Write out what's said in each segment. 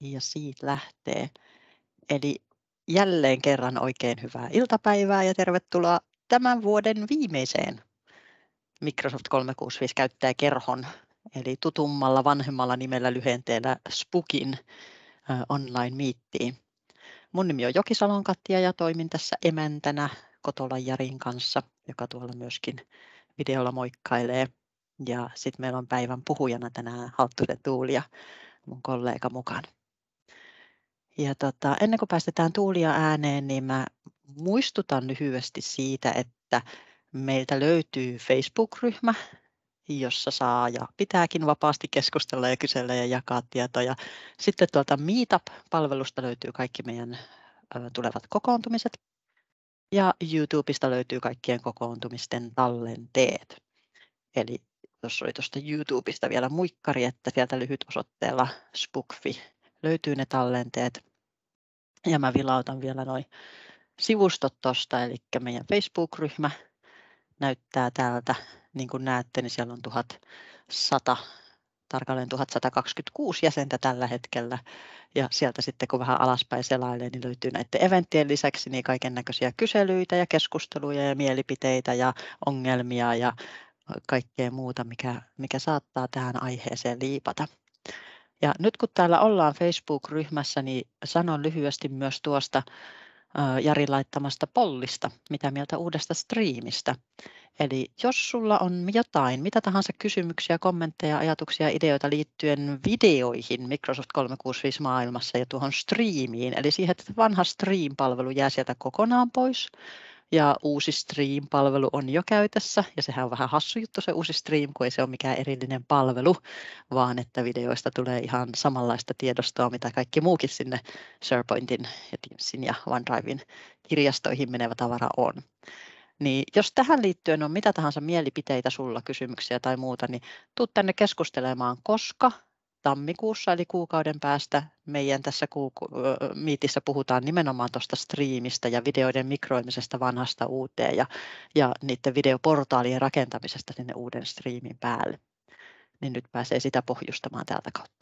Ja siitä lähtee. Eli jälleen kerran oikein hyvää iltapäivää ja tervetuloa tämän vuoden viimeiseen Microsoft 365 käyttäjäkerhon, eli tutummalla vanhemmalla nimellä lyhenteellä SPUKin online-miittiin. Mun nimi on Jokisalon Katja ja toimin tässä emäntänä Kotolan Jarin kanssa, joka tuolla myöskin videolla moikkailee. Ja sitten meillä on päivän puhujana tänään Halttunen Tuuli ja mun kollega mukana. Ja ennen kuin päästetään Tuulia ääneen, niin mä muistutan lyhyesti siitä, että meiltä löytyy Facebook-ryhmä, jossa saa ja pitääkin vapaasti keskustella ja kysellä ja jakaa tietoja. Sitten tuolta Meetup-palvelusta löytyy kaikki meidän tulevat kokoontumiset. Ja YouTubesta löytyy kaikkien kokoontumisten tallenteet. Eli tuossa oli tuosta YouTubesta vielä muikkari, että sieltä lyhytosoitteella spukfi löytyy ne tallenteet. Ja mä vilautan vielä noin sivustot tuosta, eli meidän Facebook-ryhmä näyttää täältä. Niin kuin näette, niin siellä on 1100, tarkalleen 1126 jäsentä tällä hetkellä. Ja sieltä sitten kun vähän alaspäin selailee, niin löytyy näiden eventtien lisäksi niin kaiken näköisiä kyselyitä ja keskusteluja ja mielipiteitä ja ongelmia ja kaikkea muuta, mikä saattaa tähän aiheeseen liipata. Ja nyt kun täällä ollaan Facebook-ryhmässä, niin sanon lyhyesti myös tuosta Jarin laittamasta pollista, mitä mieltä uudesta striimistä. Eli jos sulla on jotain, mitä tahansa kysymyksiä, kommentteja, ajatuksia, ideoita liittyen videoihin Microsoft 365 maailmassa ja tuohon striimiin, eli siihen, että vanha Stream-palvelu jää sieltä kokonaan pois, ja uusi Stream-palvelu on jo käytössä, ja sehän on vähän hassu juttu se uusi Stream, kun ei se ole mikään erillinen palvelu, vaan että videoista tulee ihan samanlaista tiedostoa, mitä kaikki muukin sinne SharePointin ja Teamsin ja OneDriven kirjastoihin menevä tavara on. Niin jos tähän liittyen on mitä tahansa mielipiteitä sulla, kysymyksiä tai muuta, niin tuu tänne keskustelemaan, koska tammikuussa eli kuukauden päästä meidän tässä miitissä puhutaan nimenomaan tuosta striimistä ja videoiden mikroimisesta vanhasta uuteen ja niiden videoportaalien rakentamisesta sinne uuden striimin päälle. Niin nyt pääsee sitä pohjustamaan täältä kautta.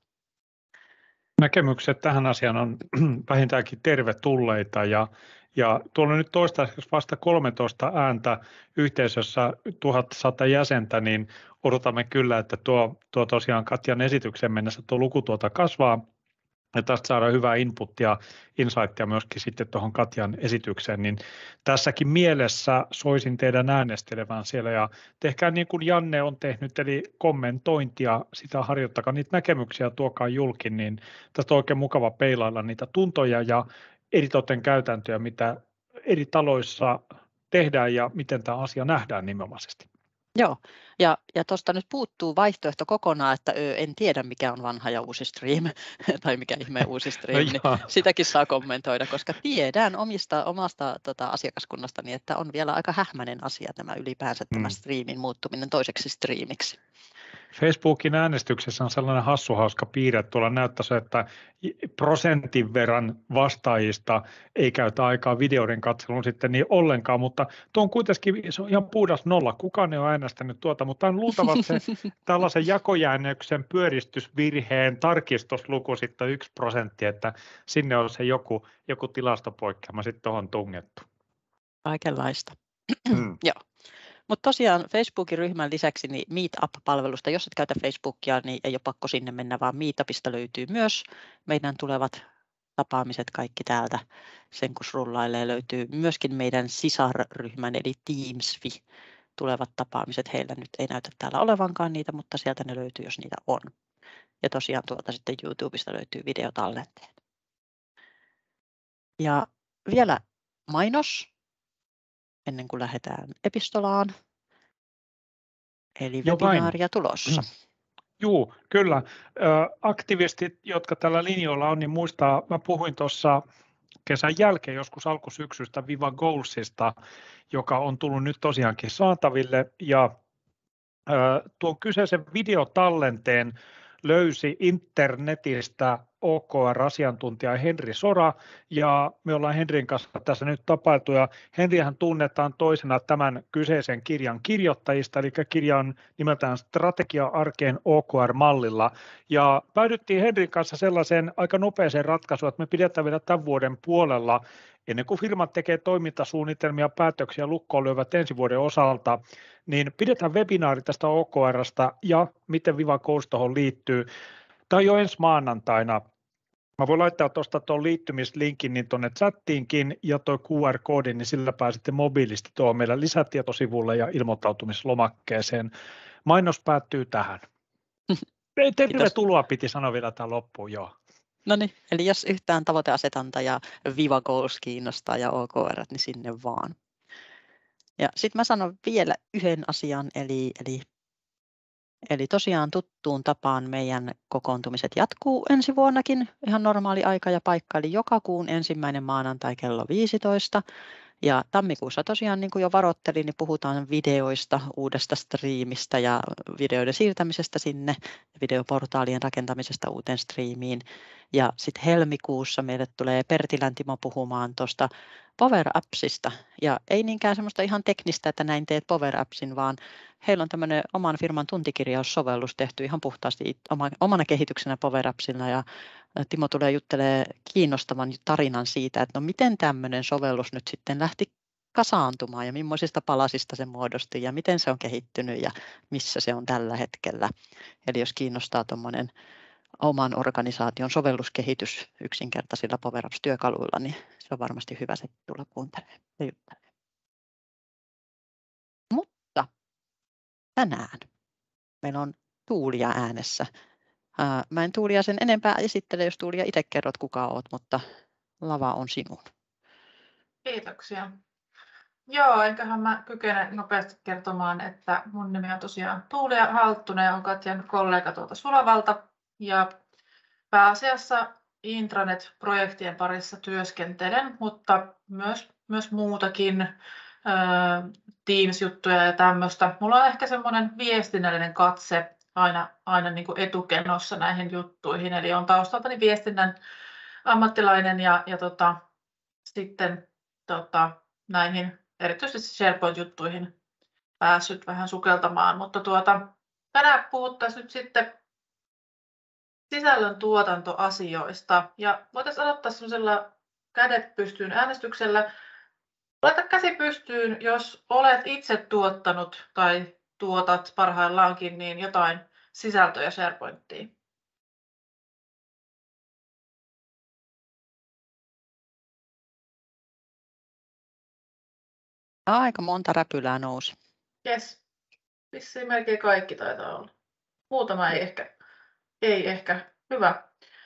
Näkemykset tähän asiaan on vähintäänkin tervetulleita ja tuolla on nyt toistaiseksi vasta 13 ääntä yhteisössä 1100 jäsentä, niin odotamme kyllä, että tuo tosiaan Katjan esityksen mennessä tuo luku kasvaa ja tästä saadaan hyvää inputtia, insightia myöskin sitten tuohon Katjan esitykseen, niin tässäkin mielessä soisin teidän äänestelevän siellä ja tehkää niin kuin Janne on tehnyt, eli kommentointia, sitä harjoittakaa niitä näkemyksiä, tuokaa julki, niin tästä on oikein mukava peilailla niitä tuntoja ja eritoten käytäntöjä, mitä eri taloissa tehdään ja miten tämä asia nähdään nimenomaisesti. Joo, ja tuosta nyt puuttuu vaihtoehto kokonaan, että en tiedä mikä on vanha ja uusi stream, tai mikä ihme uusi stream, niin sitäkin saa kommentoida, koska tiedän omasta asiakaskunnastani, että on vielä aika hähmäinen asia tämä ylipäänsä tämä streamin muuttuminen toiseksi streamiksi. Facebookin äänestyksessä on sellainen hauska piirre, että tuolla näyttäisi, että prosentin verran vastaajista ei käytä aikaa videoiden katseluun sitten niin ollenkaan, mutta tuo on kuitenkin se on ihan puhdas nolla. Kukaan ei ole äänestänyt tuota, mutta on luultavasti se tällaisen jakojäännöksen pyöristysvirheen tarkistusluku sitten 1%, että sinne on se joku tilastopoikkeama sitten tuohon tungettu. Kaikenlaista. Joo. Mutta tosiaan Facebookin ryhmän lisäksi niin Meetup-palvelusta, jos et käytä Facebookia, niin ei ole pakko sinne mennä, vaan Meetupista löytyy myös meidän tulevat tapaamiset kaikki täältä. Sen kun rullailee, löytyy myöskin meidän sisarryhmän eli Teamsfi tulevat tapaamiset. Heillä nyt ei näytä täällä olevankaan niitä, mutta sieltä ne löytyy, jos niitä on. Ja tosiaan tuolta sitten YouTubesta löytyy videotallenteet. Ja vielä mainos ennen kuin lähdetään epistolaan. Eli webinaaria tulossa. Joo, kyllä. Aktivistit, jotka tällä linjoilla on, niin muistaa, mä puhuin tuossa kesän jälkeen joskus alkusyksystä Viva Goalsista, joka on tullut nyt tosiaankin saataville. Ja tuon kyseisen videotallenteen löysi internetistä OKR-asiantuntija Henri Sora, ja me ollaan Henrin kanssa tässä nyt tapailtu, ja Henrihän tunnetaan toisena tämän kyseisen kirjan kirjoittajista, eli kirja on nimeltään Strategia arkeen OKR-mallilla, ja päädyttiin Henrin kanssa sellaiseen aika nopeaseen ratkaisuun, että me pidetään vielä tämän vuoden puolella, ennen kuin firmat tekee toimintasuunnitelmia, päätöksiä lukkoon lyövät ensi vuoden osalta, niin pidetään webinaari tästä OKR:sta ja miten Viva Coach tuohon liittyy. Tämä on jo ensi maanantaina. Mä voin laittaa tuosta tuon liittymislinkin niin tuonne chattiinkin ja tuo QR-koodi, niin sillä pääsette mobiilisti tuohon meidän lisätietosivulle ja ilmoittautumislomakkeeseen. Mainos päättyy tähän. Tervetuloa piti sanoa vielä tämän loppuun, joo. No niin, eli jos yhtään tavoiteasetanta ja Viva Goals kiinnostaa ja OKR, niin sinne vaan. Ja sitten mä sanon vielä yhden asian, eli tosiaan tuttuun tapaan meidän kokoontumiset jatkuu ensi vuonnakin ihan normaali aika ja paikka, eli joka kuun 1. maanantai kello 15. Ja tammikuussa tosiaan, niin kuin jo varoittelin, niin puhutaan videoista, uudesta striimistä ja videoiden siirtämisestä sinne, videoportaalien rakentamisesta uuteen striimiin. Ja sitten helmikuussa meille tulee Pertilän Timo puhumaan tuosta Power Appsista. Ja ei niinkään semmoista ihan teknistä, että näin teet Power Appsin, vaan heillä on tämmöinen oman firman tuntikirjaussovellus tehty ihan puhtaasti omana kehityksenä Power Appsilla. Ja Timo tulee juttelemaan kiinnostavan tarinan siitä, että no miten tämmöinen sovellus nyt sitten lähti kasaantumaan ja millaisista palasista se muodostui ja miten se on kehittynyt ja missä se on tällä hetkellä. Eli jos kiinnostaa tuommoinen oman organisaation sovelluskehitys yksinkertaisilla Power Apps-työkaluilla, niin se on varmasti hyvä se tulla kuuntelemaan ja juttelemaan. Mutta tänään meillä on Tuulia äänessä. Mä en Tuulia sen enempää esittele, jos Tuulia itse kerrot kuka oot, mutta lava on sinun. Kiitoksia. Joo, enköhän mä kykene nopeasti kertomaan, että mun nimi on tosiaan Tuulia Halttunen ja on Katjan kollega tuolta Sulavalta. Ja pääasiassa intranet-projektien parissa työskentelen, mutta myös muutakin Teams-juttuja ja tämmöistä. Mulla on ehkä semmoinen viestinnällinen katse aina niin kuin etukenossa näihin juttuihin, eli on taustaltani viestinnän ammattilainen ja sitten näihin erityisesti SharePoint-juttuihin päässyt vähän sukeltamaan, mutta tänään puhuttaisiin nyt sitten sisällön tuotantoasioista ja voitaisiin aloittaa sellaisella kädet pystyyn äänestyksellä. Laita käsi pystyyn, jos olet itse tuottanut tai tuotat parhaillaankin niin jotain sisältöjä SharePointiin. Aika monta räpylää nousi. Jes, vissiin melkein kaikki taitaa olla. Muutama ei ehkä. Hyvä.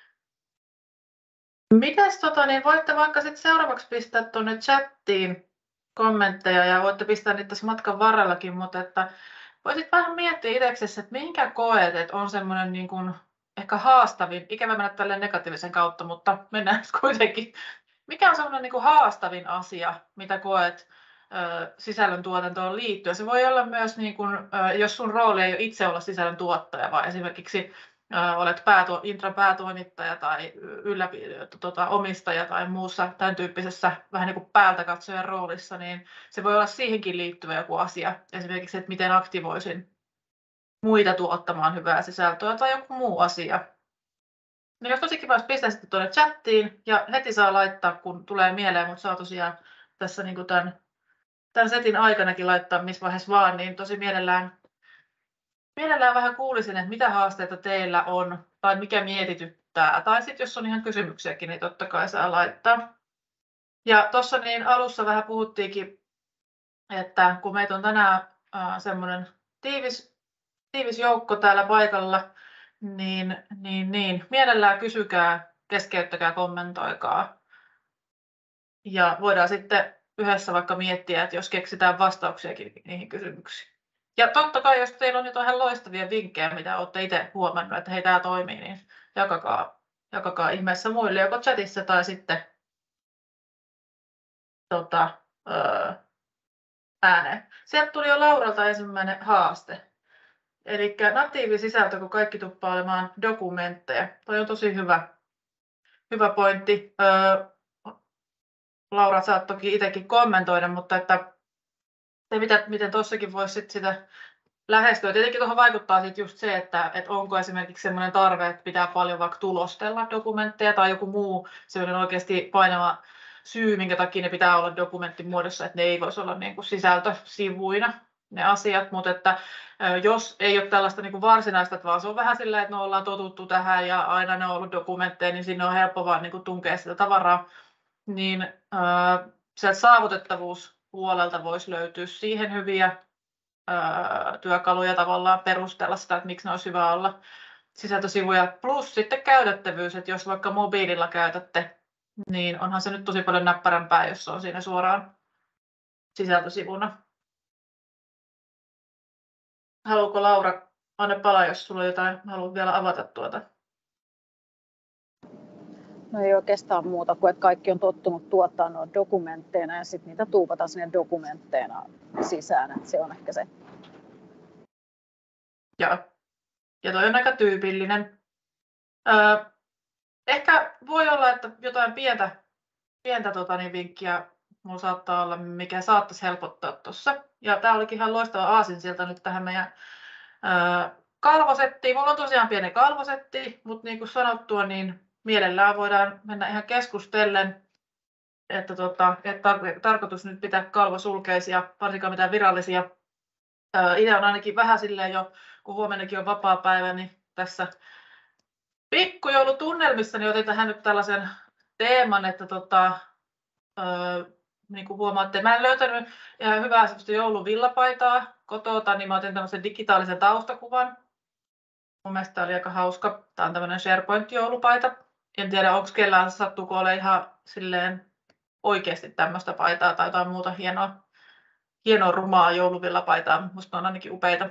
Mitäs niin voitte vaikka sitten seuraavaksi pistää tuonne chattiin kommentteja ja voitte pistää niitä tässä matkan varrellakin, mutta että voisit vähän miettiä itseksesi, että minkä koet, että on semmoinen niin kuin ehkä haastavin, ikävä mennä tälleen negatiivisen kautta, mutta mennään kuitenkin. Mikä on semmoinen niin kuin haastavin asia, mitä koet sisällön tuotantoon liittyen? Se voi olla myös, niin kuin, jos sun rooli ei ole itse olla sisällön tuottaja, vaan esimerkiksi olet Intran päätoimittaja tai omistaja tai muussa tämän tyyppisessä vähän niin kuin päältä katsojan roolissa, niin se voi olla siihenkin liittyvä joku asia. Esimerkiksi, että miten aktivoisin muita tuottamaan hyvää sisältöä tai joku muu asia. No jos tosi kiva, jos pistää sitten tuonne chattiin ja heti saa laittaa, kun tulee mieleen, mutta saa tosiaan tässä niin kuin tämän setin aikanakin laittaa missä vaiheessa vaan, niin tosi mielellään vähän kuulisin, että mitä haasteita teillä on tai mikä mietityttää. Tai sitten jos on ihan kysymyksiäkin, niin totta kai saa laittaa. Ja tuossa niin alussa vähän puhuttiinkin, että kun meitä on tänään semmoinen tiivis joukko täällä paikalla, niin mielellään kysykää, keskeyttäkää, kommentoikaa. Ja voidaan sitten yhdessä vaikka miettiä, että jos keksitään vastauksiakin niihin kysymyksiin. Ja totta kai, jos teillä on jotain loistavia vinkkejä, mitä olette itse huomannut, että hei, tämä toimii, niin jakakaa ihmeessä muille, joko chatissa tai sitten ääneen. Sieltä tuli jo Lauralta ensimmäinen haaste. Eli natiivisisältö, kun kaikki tuppaa olemaan dokumentteja. Toi on tosi hyvä hyvä pointti. Laura, saat toki itsekin kommentoida, mutta että se, miten tuossakin voisi sitä lähestyä. Tietenkin tuohon vaikuttaa sit just se, että onko esimerkiksi sellainen tarve, että pitää paljon vaikka tulostella dokumentteja tai joku muu sellainen oikeasti painava syy, minkä takia ne pitää olla dokumenttimuodossa, että ne ei voisi olla niin kuin sisältösivuina ne asiat, mutta että jos ei ole tällaista niin kuin varsinaista, vaan se on vähän silleen, että me ollaan totuttu tähän ja aina ne on ollut dokumentteja, niin sinne on helppo vaan niin kuin tunkea sitä tavaraa, niin sieltä saavutettavuuspuolelta voisi löytyä siihen hyviä työkaluja tavallaan perustella sitä, että miksi ne olisi hyvä olla sisältösivuja. Plus sitten käytettävyys, että jos vaikka mobiililla käytätte, niin onhan se nyt tosi paljon näppärämpää, jos se on siinä suoraan sisältösivuna. Haluatko Laura, anna palaa, jos sulla on jotain, haluat vielä avata tuota? No ei oikeastaan muuta kuin, että kaikki on tottunut tuottaa noita dokumentteina ja sitten niitä tuupataan sinne dokumentteina sisään, että se on ehkä se. Ja toi on aika tyypillinen. Ehkä voi olla, että jotain pientä vinkkiä minulla saattaa olla, mikä saattaisi helpottaa tuossa. Ja tämä olikin ihan loistava aasinsilta nyt tähän meidän kalvosettiin. Minulla on tosiaan pieni kalvosetti, mutta niin kuin sanottua, niin mielellään voidaan mennä ihan keskustellen, että tarkoitus nyt pitää kalvosulkeisia, varsinkaan mitään virallisia. Itse on ainakin vähän silleen jo, kun huomennakin on vapaapäivä, niin tässä pikkujoulutunnelmissa niin otin tähän nyt tällaisen teeman, että niin kuin huomaatte, mä en löytänyt ihan hyvää sellaista jouluvillapaitaa kotota, niin mä otin tämmöisen digitaalisen taustakuvan. Mun mielestä tämä oli aika hauska. Tämä on tämmöinen SharePoint-joulupaita. En tiedä, onko kellään sattuuko ole ihan silleen oikeasti tämmöistä paitaa tai jotain muuta hienoa rumaa jouluvillapaitaa. Musta on ainakin upeita.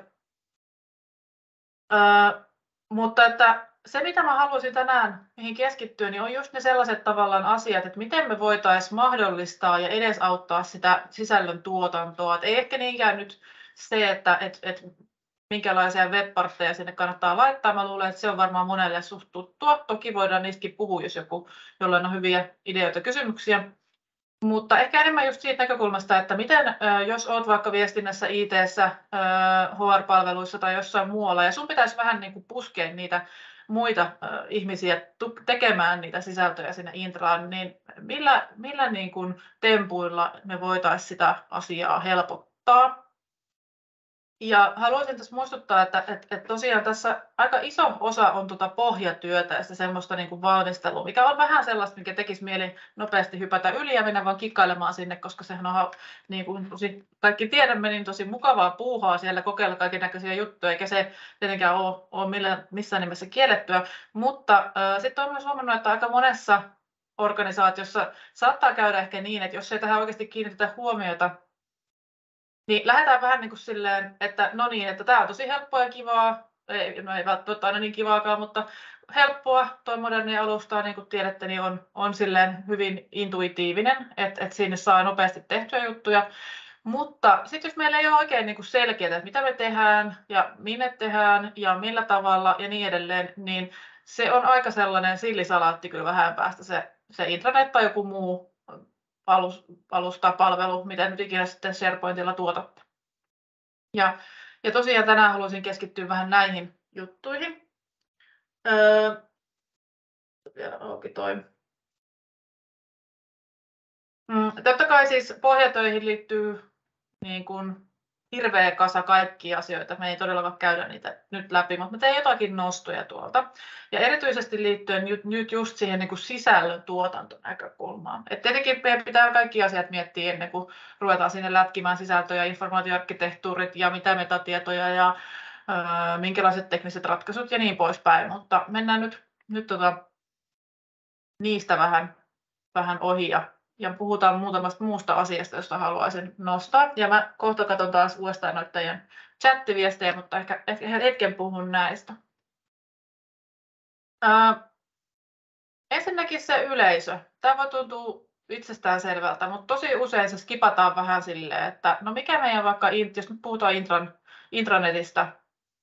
Mutta että se, mitä mä haluaisin tänään mihin keskittyä, niin on just ne sellaiset tavallaan asiat, että miten me voitaisiin mahdollistaa ja edesauttaa sitä sisällön tuotantoa. Et ei ehkä niinkään nyt se, että minkälaisia webpartteja sinne kannattaa laittaa. Mä luulen, että se on varmaan monelle suht tuttua. Toki voidaan niistäkin puhua, jos jollain on hyviä ideoita, kysymyksiä. Mutta ehkä enemmän just siitä näkökulmasta, että miten, jos olet vaikka viestinnässä, IT:ssä, HR-palveluissa tai jossain muualla, ja sun pitäisi vähän niin kuin puskea niitä muita ihmisiä tekemään niitä sisältöjä sinne intraan, niin millä niin kuin tempuilla me voitaisiin sitä asiaa helpottaa? Ja haluaisin tässä muistuttaa, että tosiaan tässä aika iso osa on pohjatyötä ja semmoista niin kuin valmistelua, mikä on vähän sellaista, mikä tekisi mieli nopeasti hypätä yli ja mennä vaan kikkailemaan sinne, koska sehän on, niin kuin kaikki tiedämme, niin tosi mukavaa puuhaa siellä, kokeilla kaikennäköisiä juttuja, eikä se tietenkään ole missään nimessä kiellettyä. Mutta sitten olen myös huomannut, että aika monessa organisaatiossa saattaa käydä ehkä niin, että jos ei tähän oikeasti kiinnitetä huomiota, niin lähdetään vähän niin kuin silleen, että no niin, että tämä on tosi helppoa ja kivaa, ei välttämättä aina niin kivaakaan, mutta helppoa, tuo moderni alusta, niin kuin tiedätte, niin on silleen hyvin intuitiivinen, että sinne saa nopeasti tehtyä juttuja. Mutta sitten jos meillä ei ole oikein niin kuin selkeää, että mitä me tehdään ja minne tehdään ja millä tavalla ja niin edelleen, niin se on aika sellainen sillisalaatti kyllä vähän päästä se intranet tai joku muu alusta, palvelu, mitä nyt ikinä sitten SharePointilla tuotatte. Ja tosiaan tänään haluaisin keskittyä vähän näihin juttuihin. Vielä auki toi. Totta kai siis pohjatöihin liittyy niin kuin hirveä kasa kaikkia asioita. Me ei todellakaan käydä niitä nyt läpi, mutta mä teen jotakin nostoja tuolta. Ja erityisesti liittyen nyt just siihen niin kuin sisällön tuotantonäkökulmaan. Et tietenkin meidän pitää kaikki asiat miettiä ennen kuin ruvetaan sinne lätkimään sisältöjä, informaatioarkkitehtuurit ja mitä metatietoja ja minkälaiset tekniset ratkaisut ja niin poispäin. Mutta mennään nyt niistä vähän ohi ja puhutaan muutamasta muusta asiasta, josta haluaisin nostaa. Ja mä kohta katson taas uudestaan noittajien chattiviestejä, mutta ehkä hetken puhun näistä. Ensinnäkin se yleisö. Tämä voi tuntua itsestään selvältä, mutta tosi usein se skipataan vähän silleen, että no mikä meidän vaikka, jos nyt puhutaan intranetistä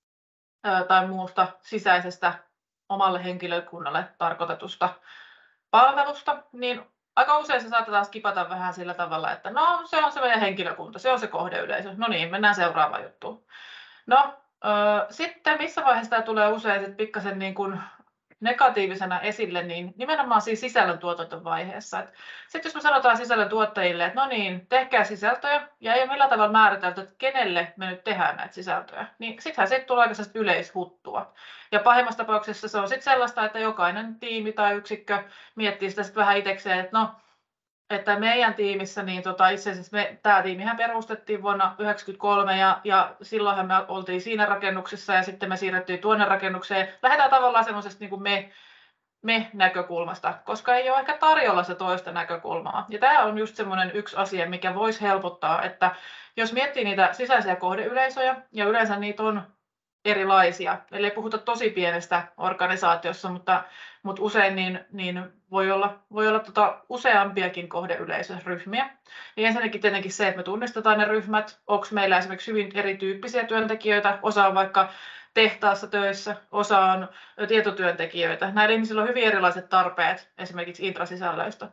tai muusta sisäisestä omalle henkilökunnalle tarkoitetusta palvelusta, niin aika usein se saatetaan skipata vähän sillä tavalla, että no se on se meidän henkilökunta, se on se kohdeyleisö, no niin, mennään seuraavaan juttuun. No sitten missä vaiheessa tämä tulee usein pikkasen niin kuin negatiivisena esille, niin nimenomaan siinä sisällöntuotantovaiheessa. Sitten jos me sanotaan sisällöntuottajille, että no niin, tehkää sisältöjä ja ei ole millään tavalla määritelty, että kenelle me nyt tehdään näitä sisältöjä, niin sittenhän siitä tulee aika yleishuttua. Ja pahimmassa tapauksessa se on sitten sellaista, että jokainen tiimi tai yksikkö miettii sitä sitten vähän itsekseen, että no, että meidän tiimissä, niin itse asiassa tämä tiimihän perustettiin vuonna 1993 ja silloinhan me oltiin siinä rakennuksessa ja sitten me siirrettiin tuonne rakennukseen. Lähdetään tavallaan semmoisesta niin kuin me-näkökulmasta, koska ei ole ehkä tarjolla se toista näkökulmaa. Ja tämä on just semmoinen yksi asia, mikä voisi helpottaa, että jos miettii niitä sisäisiä kohdeyleisöjä, ja yleensä niitä on erilaisia, eli ei puhuta tosi pienestä organisaatiossa, mutta usein niin voi olla useampiakin kohdeyleisöryhmiä. Niin ensinnäkin tietenkin se, että me tunnistetaan ne ryhmät, onko meillä esimerkiksi hyvin erityyppisiä työntekijöitä, osa on vaikka tehtaassa töissä, osa on tietotyöntekijöitä. Näillä ihmisillä on hyvin erilaiset tarpeet esimerkiksi intrasisällöistä.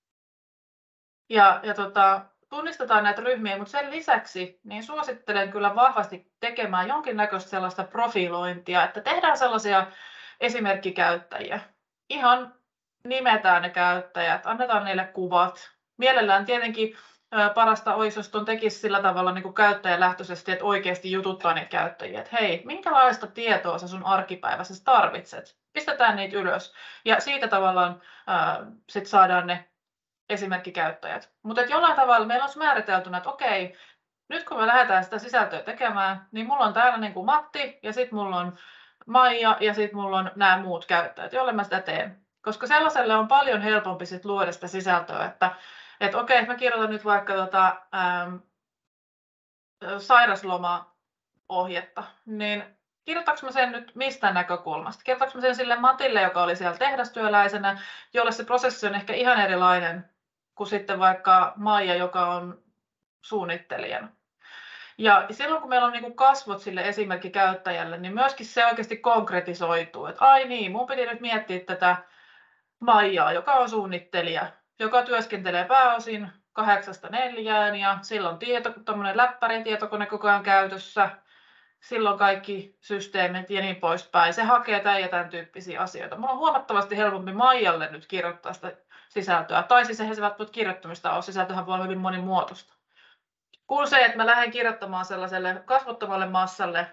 Ja tunnistetaan näitä ryhmiä, mutta sen lisäksi niin suosittelen kyllä vahvasti tekemään jonkinnäköistä sellaista profilointia, että tehdään sellaisia esimerkkikäyttäjiä. Ihan nimetään ne käyttäjät, annetaan niille kuvat. Mielellään tietenkin parasta olisi, jos tuon tekisi sillä tavalla niin kuin käyttäjälähtöisesti, että oikeasti jututtaa niitä käyttäjiä, että hei, minkälaista tietoa sä sun arkipäivässä tarvitset? Pistetään niitä ylös ja siitä tavallaan sit saadaan ne esimerkkikäyttäjät. Mutta jollain tavalla meillä olisi määriteltynä, että okei, nyt kun me lähdetään sitä sisältöä tekemään, niin mulla on täällä niin kuin Matti ja sitten mulla on Maija ja sitten mulla on nämä muut käyttäjät, joille mä sitä teen. Koska sellaiselle on paljon helpompi sit luoda sitä sisältöä, että okei, mä kirjoitan nyt vaikka sairaslomaohjetta, niin kirjoitanko mä sen nyt mistä näkökulmasta? Kirjoitanko mä sen sille Matille, joka oli siellä tehdastyöläisenä, jolle se prosessi on ehkä ihan erilainen kuin sitten vaikka Maija, joka on suunnittelijana. Ja silloin kun meillä on niin kasvot sille esimerkkikäyttäjälle, niin myöskin se oikeasti konkretisoituu, että ai niin, mun piti nyt miettiä tätä Maijaa, joka on suunnittelija, joka työskentelee pääosin 8–4 ja silloin läppärin tietokone koko ajan käytössä, silloin kaikki systeemit ja niin poispäin. Se hakee tämän tyyppisiä asioita. Mulla on huomattavasti helpompi Maijalle nyt kirjoittaa sitä sisältöä, tai siis eihän se välttämättä kirjoittamista ole, sisältöhän voi olla hyvin monimuotoista. Kun se, että mä lähden kirjoittamaan sellaiselle kasvottavalle massalle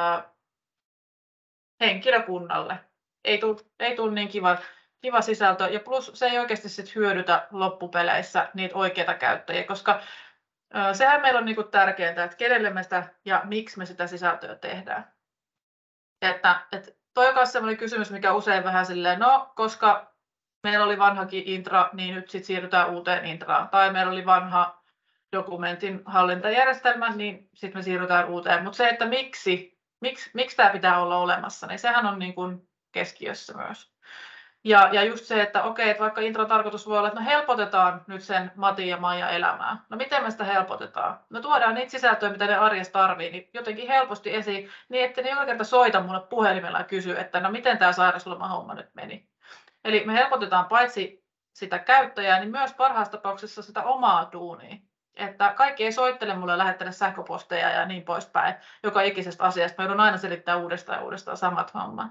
henkilökunnalle, ei tule niin kiva sisältö, ja plus se ei oikeasti sit hyödytä loppupeleissä niitä oikeita käyttäjiä, koska sehän meillä on niinku tärkeintä, että kenelle me sitä ja miksi me sitä sisältöä tehdään. Että toi on myös sellainen kysymys, mikä usein vähän silleen, no koska meillä oli vanhakin intra, niin nyt sitten siirrytään uuteen intraan, tai meillä oli vanha dokumentin hallintajärjestelmä, niin sitten me siirrytään uuteen. Mutta se, että miksi tämä pitää olla olemassa, niin sehän on niin kuin keskiössä myös. Ja just se, että okei, että vaikka intron tarkoitus voi olla, että no helpotetaan nyt sen Matin ja Maijan elämää. No miten me sitä helpotetaan? No tuodaan niitä sisältöjä, mitä ne arjessa tarvii, niin jotenkin helposti esiin, niin että ne joka kerta soita mulle puhelimella ja kysy, että no miten tämä sairauslomahomma nyt meni. Eli me helpotetaan paitsi sitä käyttäjää, niin myös parhaassa tapauksessa sitä omaa duunia. Että kaikki ei soittele mulle ja lähettele sähköposteja ja niin poispäin joka ikisestä asiasta. Mä joudun aina selittämään uudestaan ja uudestaan samat hommat.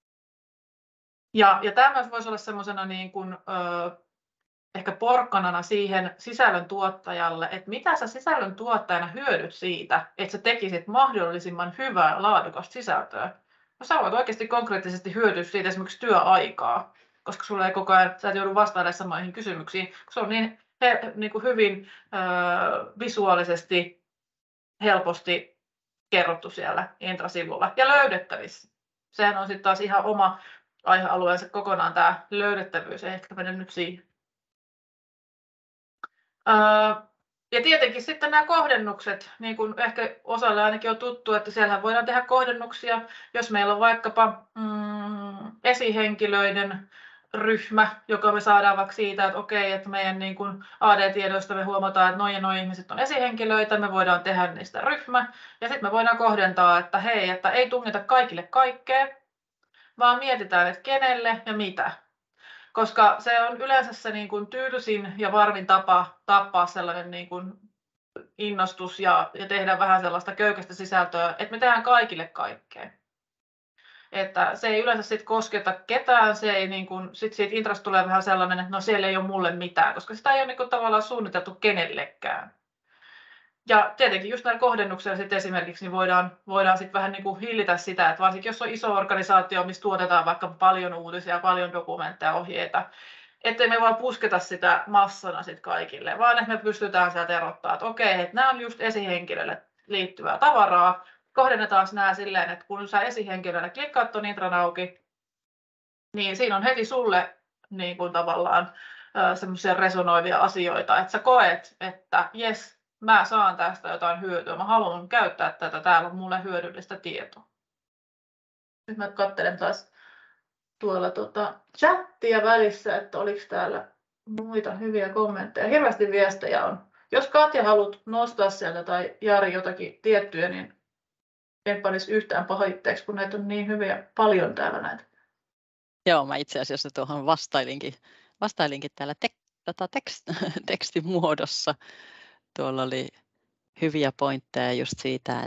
Ja tämä myös voisi olla semmoisena niin kuin, ehkä porkkanana siihen sisällön tuottajalle, että mitä sä sisällön tuottajana hyödyt siitä, että sä tekisit mahdollisimman hyvää laadukasta sisältöä. No sä voit oikeasti konkreettisesti hyötyä siitä esimerkiksi työaikaa, koska sulla ei koko ajan, sä et joudu vastaamaan samoihin kysymyksiin, kun se on niin kuin hyvin visuaalisesti helposti kerrottu siellä intrasivulla ja löydettävissä. Sehän on sitten taas ihan oma aihealueensa kokonaan tämä löydettävyys, ei ehkä mennä nyt siihen. Ja tietenkin sitten nämä kohdennukset, niin kuin ehkä osalle ainakin on tuttu, että siellähän voidaan tehdä kohdennuksia, jos meillä on vaikkapa esihenkilöiden ryhmä, joka me saadaan vaikka siitä, että okei, että meidän niin kuin AD-tiedoista me huomataan, että nuo ihmiset on esihenkilöitä, me voidaan tehdä niistä ryhmä, ja sitten me voidaan kohdentaa, että hei, että ei tungeta kaikille kaikkea, vaan mietitään, että kenelle ja mitä. koska se on yleensä se niin kuin tyylisin ja varmin tapa tappaa sellainen niin kuin innostus ja tehdä vähän sellaista köykäistä sisältöä, että me tehdään kaikille kaikkea. Että se ei yleensä sit kosketa ketään, se ei niin kuin, sit siitä intrasta tulee vähän sellainen, että no siellä ei ole mulle mitään, koska sitä ei ole niin kuin tavallaan suunniteltu kenellekään. Ja tietenkin just näillä kohdennuksilla sit esimerkiksi niin voidaan sit vähän niin kuin hillitä sitä, että varsinkin jos on iso organisaatio, missä tuotetaan vaikka paljon uutisia, paljon dokumentteja, ohjeita, ettei me vaan pusketa sitä massana sit kaikille, vaan että me pystytään sieltä erottaa, että okei, että nämä on just esihenkilölle liittyvää tavaraa, kohdennetaan nämä silleen, että kun sä esihenkilönä klikkaat tuon intran auki, niin siinä on heti sulle niin kuin tavallaan semmoisia resonoivia asioita, että sä koet, että jes, mä saan tästä jotain hyötyä, mä haluan käyttää tätä, täällä on mulle hyödyllistä tietoa. Nyt mä katselen taas tuolla chattia välissä, että oliko täällä muita hyviä kommentteja. Hirveästi viestejä on. Jos Katja haluat nostaa sieltä tai Jari jotakin tiettyjä, niin en panisi yhtään pahitteeksi, kun näitä on niin hyviä paljon täällä näitä. Joo, mä itse asiassa tuohon vastailinkin täällä tekstin muodossa. Tuolla oli hyviä pointteja just siitä,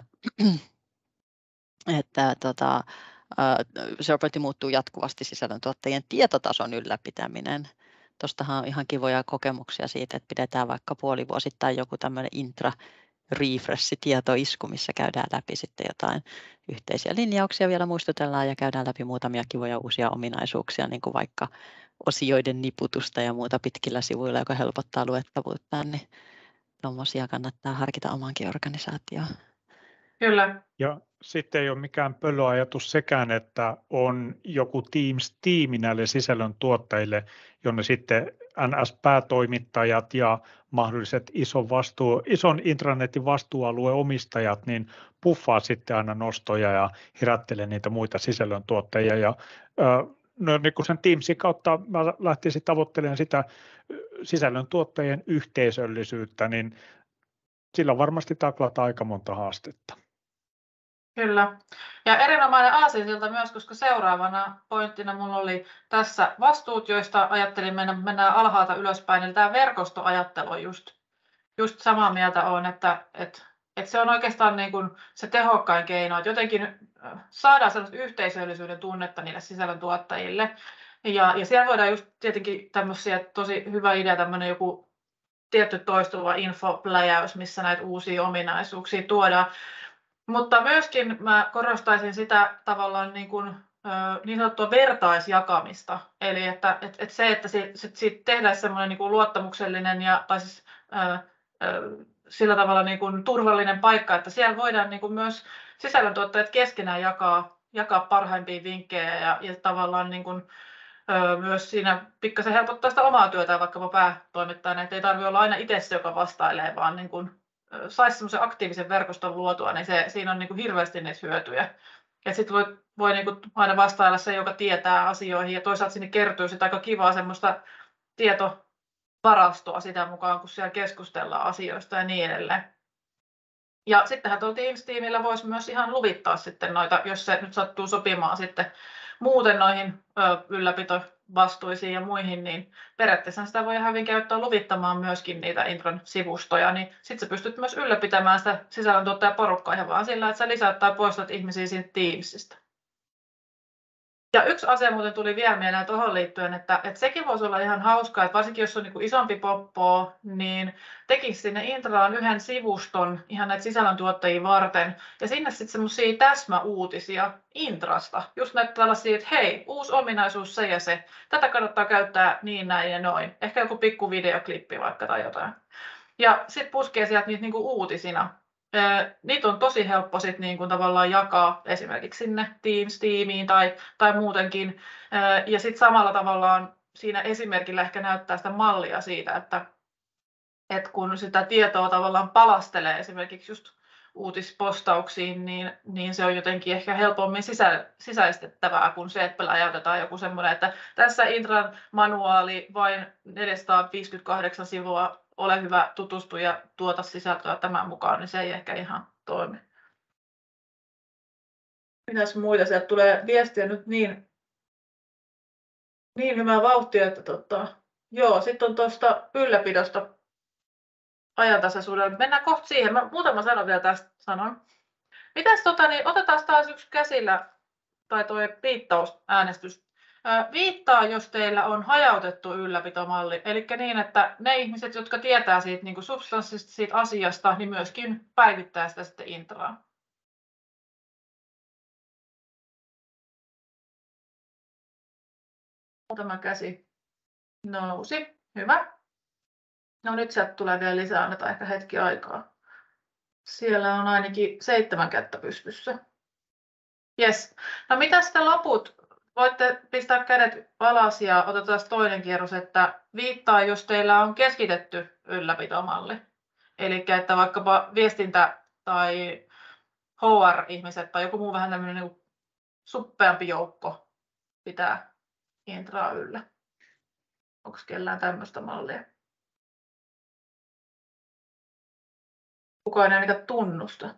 että SharePoint muuttuu jatkuvasti sisällöntuottajien tietotason ylläpitäminen. Tuostahan on ihan kivoja kokemuksia siitä, että pidetään vaikka puolivuosittain joku tämmöinen intra-refresh-tietoisku, missä käydään läpi sitten jotain yhteisiä linjauksia, vielä muistutellaan ja käydään läpi muutamia kivoja uusia ominaisuuksia, niin kuin vaikka osioiden niputusta ja muuta pitkillä sivuilla, joka helpottaa luettavuutta, niin tuommoisia kannattaa harkita omaankin organisaatioon. Kyllä. Ja sitten ei ole mikään pölöajatus sekään, että on joku Teams-tiimi näille sisällöntuottajille, jonne sitten NS-päätoimittajat ja mahdolliset ison intranetin vastuualueomistajat niin puffaa sitten aina nostoja ja herättelee niitä muita sisällöntuottajia. Ja, no, niin kuin sen Teamsin kautta mä lähtisin tavoittelemaan sitä sisällöntuottajien yhteisöllisyyttä, niin sillä varmasti taklataan aika monta haastetta. Kyllä. Ja erinomainen aasinsilta myös, koska seuraavana pointtina minulla oli tässä vastuut, joista ajattelin mennään alhaalta ylöspäin. Eli tämä verkostoajattelu on just samaa mieltä on, että se on oikeastaan niin kuin se tehokkain keino, että jotenkin saadaan sellaista yhteisöllisyyden tunnetta niille sisällöntuottajille. Ja siellä voidaan just tietenkin tämmöisiä tosi hyvä idea, tämmöinen joku tietty toistuva infopläjäys, missä näitä uusia ominaisuuksia tuodaan. Mutta myöskin mä korostaisin sitä tavallaan niin sanottua vertaisjakamista. Eli että siitä tehdään semmoinen niin kuin luottamuksellinen tai siis sillä tavalla niin kuin turvallinen paikka, että siellä voidaan niin kuin myös sisällöntuottajat keskenään jakaa parhaimpia vinkkejä ja tavallaan niin kuin, myös siinä pikkasen helpottaa sitä omaa työtä vaikkapa päätoimittajana, että ei tarvitse olla aina itse se, joka vastailee, vaan niin kuin saisi semmoisen aktiivisen verkoston luotua, niin siinä on niin kuin hirveästi niitä hyötyjä. Sitten voi niin kuin aina vastailla se, joka tietää asioihin, ja toisaalta sinne kertyy sitä aika kivaa semmoista tietovarastoa sitä mukaan, kun siellä keskustellaan asioista ja niin edelleen. Ja sittenhän tuolla Teams-tiimillä voisi myös ihan luvittaa sitten noita, jos se nyt sattuu sopimaan sitten muuten noihin ylläpitovastuisiin ja muihin, niin periaatteessa sitä voi hyvin käyttää luvittamaan myöskin niitä intron sivustoja, niin sitten sä pystyt myös ylläpitämään sitä sisällöntuottajaporukkaa ihan vaan sillä, että sä lisäät tai poistat ihmisiä siitä Teamsista. Ja yksi asia muuten tuli vielä mieleen tuohon liittyen, että sekin voisi olla ihan hauskaa, että varsinkin jos on niin kuin isompi poppo, niin tekisi sinne intraan yhden sivuston ihan näitä sisällöntuottajia varten, ja sinne sitten semmoisia täsmäuutisia intrasta, just näitä tällaisia, että hei, uusi ominaisuus se ja se, tätä kannattaa käyttää niin, näin ja noin, ehkä joku pikku videoklippi vaikka tai jotain. Ja sitten puskee sieltä niitä niin kuin uutisina. Niitä on tosi helppo sit niin kuin tavallaan jakaa esimerkiksi sinne Teams-tiimiin tai muutenkin. Ja sitten samalla tavallaan siinä esimerkillä ehkä näyttää sitä mallia siitä, että kun sitä tietoa tavallaan palastelee esimerkiksi just uutispostauksiin, niin se on jotenkin ehkä helpommin sisäistettävää kuin se, että läjäytetään joku semmoinen, että tässä intran manuaali vain 458 sivua, ole hyvä, tutustu ja tuota sisältöä tämän mukaan, niin se ei ehkä ihan toimi. Mitäs muita? Sieltä tulee viestiä nyt niin niin hyvää vauhtia, että joo, sitten on tuosta ylläpidosta ajantasaisuudella. Mennään kohta siihen. Mä muutama sanon vielä tästä sanon. Mitäs niin otetaan taas yksi käsillä, tai tuo viittausäänestys. Viittaa, jos teillä on hajautettu ylläpitomalli, eli niin, että ne ihmiset, jotka tietää siitä niin kuin substanssista, siitä asiasta, niin myöskin päivittää sitä sitten intraa. Muutama käsi nousi. Hyvä. No nyt sieltä tulee vielä lisää, annetaan ehkä hetki aikaa. Siellä on ainakin 7 kättä pystyssä. Yes. No mitä sitten loput? Voitte pistää kädet alas ja otetaan toinen kierros, että viittaa, jos teillä on keskitetty ylläpitomalli. Eli että vaikkapa viestintä tai HR-ihmiset tai joku muu vähän tämmöinen niin suppeampi joukko pitää intraa yllä. Onko kellään tämmöistä mallia? Kukaan ei ainakaan tunnusta.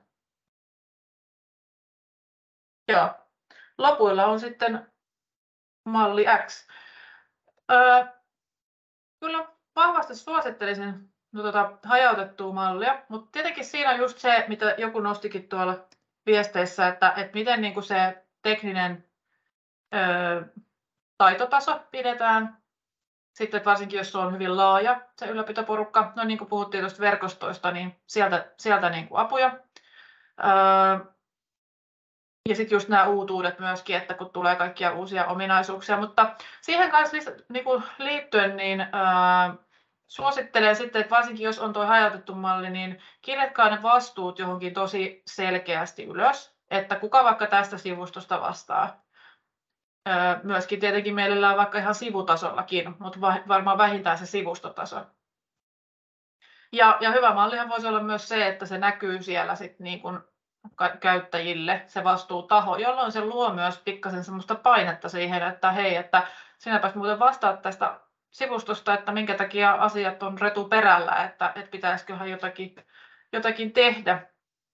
Joo. Lopuilla on sitten malli X. Kyllä vahvasti suosittelisin hajautettua mallia, mutta tietenkin siinä on just se, mitä joku nostikin tuolla viesteissä, että miten niin kuin se tekninen taitotaso pidetään. Sitten varsinkin, jos se on hyvin laaja se ylläpitoporukka, no niin kuin puhuttiin tuosta verkostoista, niin sieltä niin kuin apuja. Ja sitten just nämä uutuudet myöskin, että kun tulee kaikkia uusia ominaisuuksia, mutta siihen kanssa niin kuin liittyen, niin suosittelen sitten, että varsinkin jos on tuo hajautettu malli, niin kirjatkaa ne vastuut johonkin tosi selkeästi ylös, että kuka vaikka tästä sivustosta vastaa. Myöskin tietenkin mielellään vaikka ihan sivutasollakin, mutta varmaan vähintään se sivustotaso. Ja hyvä mallihan voisi olla myös se, että se näkyy siellä sitten niin kuin käyttäjille se vastuutaho, jolloin se luo myös pikkasen semmoista painetta siihen, että hei, että sinäpäs muuten vastaat tästä sivustosta, että minkä takia asiat on retuperällä, että pitäisiköhän jotakin tehdä.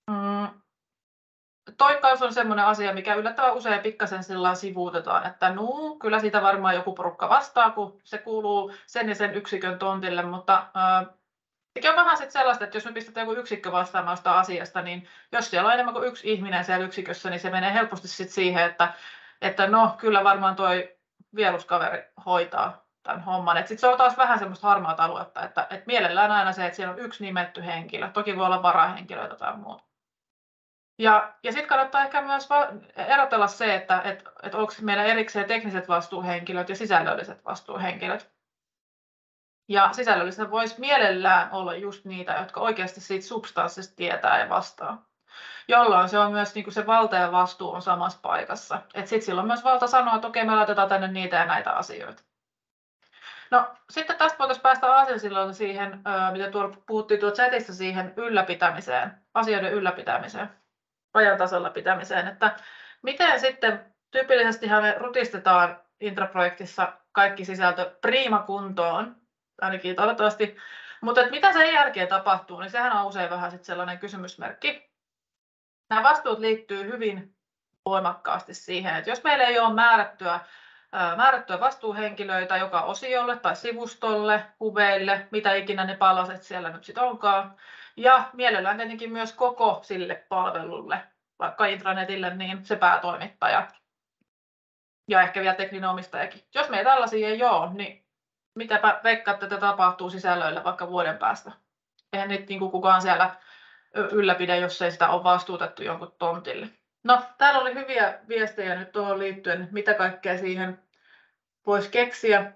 Toikkaus on semmoinen asia, mikä yllättävän usein pikkasen sillä sivuutetaan, että kyllä siitä varmaan joku porukka vastaa, kun se kuuluu sen ja sen yksikön tontille, mutta sekin on vähän sellaista, että jos me pistetään joku yksikkö vastaamaan sitä asiasta, niin jos siellä on enemmän kuin yksi ihminen siellä yksikössä, niin se menee helposti sitten siihen, että no kyllä varmaan toi vieruskaveri hoitaa tämän homman. Sitten se on taas vähän semmoista harmaata aluetta, että mielellään aina se, että siellä on yksi nimetty henkilö. Toki voi olla varahenkilöitä tai muuta. Ja sitten kannattaa ehkä myös erotella se, että onko meillä erikseen tekniset vastuuhenkilöt ja sisällölliset vastuuhenkilöt. Ja sisällölliset voisi mielellään olla just niitä, jotka oikeasti siitä substanssista tietää ja vastaa. Jolloin se on myös niin kuin se valta ja vastuu on samassa paikassa. Sitten sillä on myös valta sanoa, että okei, me laitetaan tänne niitä ja näitä asioita. No sitten tästä voitaisiin päästä aasinsilloin siihen, mitä puhuttiin tuolla chatissa, siihen ylläpitämiseen, asioiden ylläpitämiseen, ajan tasalla pitämiseen. Että miten sitten tyypillisestihan me rutistetaan intraprojektissa kaikki sisältö priimakuntoon, ainakin toivottavasti. Mutta mitä sen jälkeen tapahtuu, niin sehän on usein vähän sit sellainen kysymysmerkki. Nämä vastuut liittyy hyvin voimakkaasti siihen, että jos meillä ei ole määrättyä vastuuhenkilöitä joka osiolle tai sivustolle, hubeille, mitä ikinä ne palaset siellä nyt sitten onkaan, ja mielellään tietenkin myös koko sille palvelulle, vaikka intranetille, niin se päätoimittaja ja ehkä vielä tekninen omistajakin. Jos meillä tällaisia ei ole, niin mitäpä veikkaatte, että tapahtuu sisällöillä vaikka vuoden päästä? Eihän niitä niin kuin kukaan siellä ylläpidä, jos ei sitä ole vastuutettu jonkun tontille. No, täällä oli hyviä viestejä nyt tuohon liittyen, mitä kaikkea siihen voisi keksiä.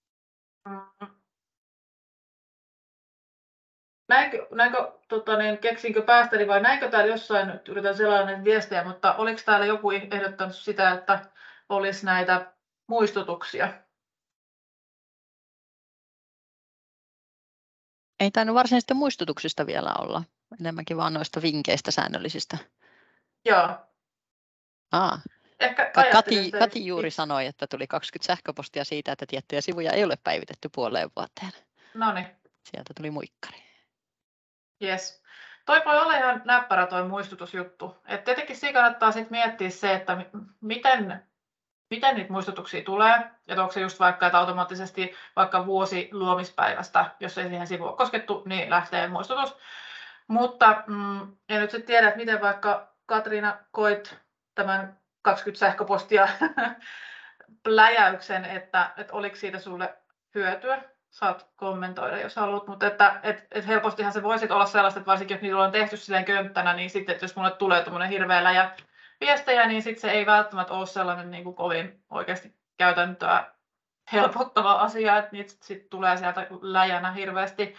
Keksinkö päästäni vai näinkö täällä jossain, nyt yritän sellainen viestejä, mutta oliko täällä joku ehdottanut sitä, että olisi näitä muistutuksia? Ei tainnut varsinaisista muistutuksista vielä olla, enemmänkin vaan noista vinkkeistä säännöllisistä. Joo. Ehkä Kati juuri sanoi, että tuli 20 sähköpostia siitä, että tiettyjä sivuja ei ole päivitetty puoleen vuoteen. Noniin. Sieltä tuli muikkari. Yes. Toi voi olla ihan näppärä toi muistutusjuttu. Et tietenkin siinä kannattaa sit miettiä se, että miten miten niitä muistutuksia tulee, että onko se just vaikka, että automaattisesti vaikka vuosi luomispäivästä, jos ei siihen sivuun ole koskettu, niin lähtee muistutus. Mutta en nyt sitten tiedä, että miten vaikka Katriina koit tämän 20 sähköpostia pläjäyksen, että oliko siitä sulle hyötyä. Saat kommentoida, jos haluat, mutta että helpostihan se voisi olla sellaista, että varsinkin jos niitä on tehty silleen könttänä, niin sitten että jos mulle tulee tuommoinen hirveä läjä viestejä, niin sitten se ei välttämättä ole sellainen niin kuin kovin oikeasti käytäntöä helpottava asia, että niitä sitten tulee sieltä läjänä hirveästi.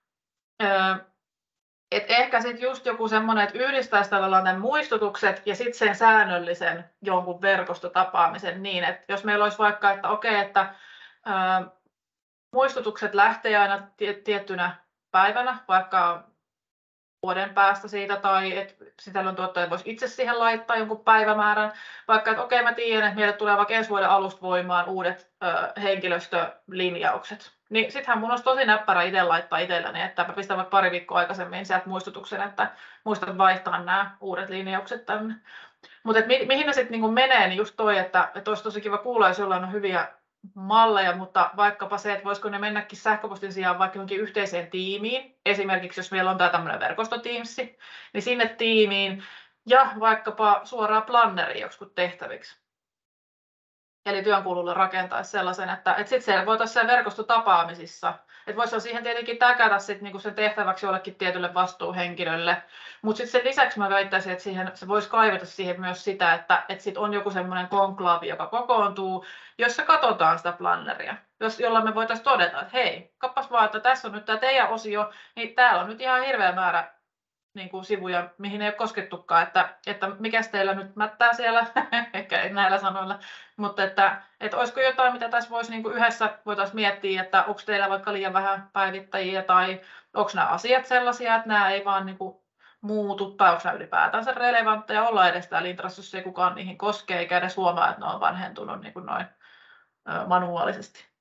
Et ehkä sitten just joku semmoinen, että yhdistäisi tavallaan tämän muistutukset ja sitten sen säännöllisen jonkun verkostotapaamisen niin, että jos meillä olisi vaikka, että okei, että muistutukset lähtee aina tiettynä päivänä, vaikka vuoden päästä siitä, tai että sisällöntuottaja voisi itse siihen laittaa jonkun päivämäärän, vaikka että okei, mä tiedän, että meille tulee vaikka ensi vuoden alusta voimaan uudet henkilöstölinjaukset. Niin sittenhän mun olisi tosi näppärä itse laittaa itselläni, että mä pistän vaikka pari viikkoa aikaisemmin sieltä muistutuksen, että muistan vaihtaa nämä uudet linjaukset tänne. Mutta mihin ne sitten niinku menee, niin just toi, että olisi tosi kiva kuulla, jos jollain on hyviä malleja, mutta vaikkapa se, että voisiko ne mennäkin sähköpostin sijaan vaikka johonkin yhteiseen tiimiin, esimerkiksi jos meillä on tämä tämmöinen verkostotiimsi, niin sinne tiimiin ja vaikkapa suoraan planneriin joksikun tehtäviksi. Eli työnkululle rakentaisi sellaisen, että sitten siellä voitaisiin siellä verkostotapaamisissa, että voisi siihen tietenkin täkätä sit niinku sen tehtäväksi jollekin tietylle vastuuhenkilölle, mutta sitten sen lisäksi mä väittäisin, että se voisi kaivata siihen myös sitä, että sit on joku semmoinen konklaavi, joka kokoontuu, jossa katsotaan sitä planneria, jolla me voitaisiin todeta, että hei, kappas vaan, että tässä on nyt tämä teidän osio, niin täällä on nyt ihan hirveä määrä niin kuin sivuja, mihin ei ole koskettukaan, että mikäs teillä nyt mättää siellä, ehkä ei näillä sanoilla, mutta että olisiko jotain, mitä tässä voisi niin kuin yhdessä voitaisiin miettiä, että onko teillä vaikka liian vähän päivittäjiä tai onko nämä asiat sellaisia, että nämä ei vaan niin kuin muutu tai onko nämä ylipäätänsä relevantteja olla edes täällä Intrassa, jos ei kukaan niihin koskee eikä edes huomaa, että ne on vanhentunut niin kuin noin manuaalisesti.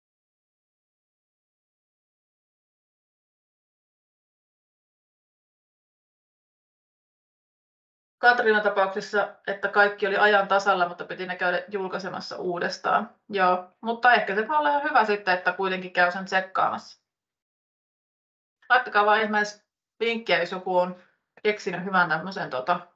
Katriinan tapauksessa, että kaikki oli ajan tasalla, mutta piti ne käydä julkaisemassa uudestaan. Joo, mutta ehkä se voi olla ihan hyvä sitten, että kuitenkin käy sen tsekkaamassa. Laittakaa vaan ihmeessä vinkkiä, jos joku on keksinyt hyvän tämmöisen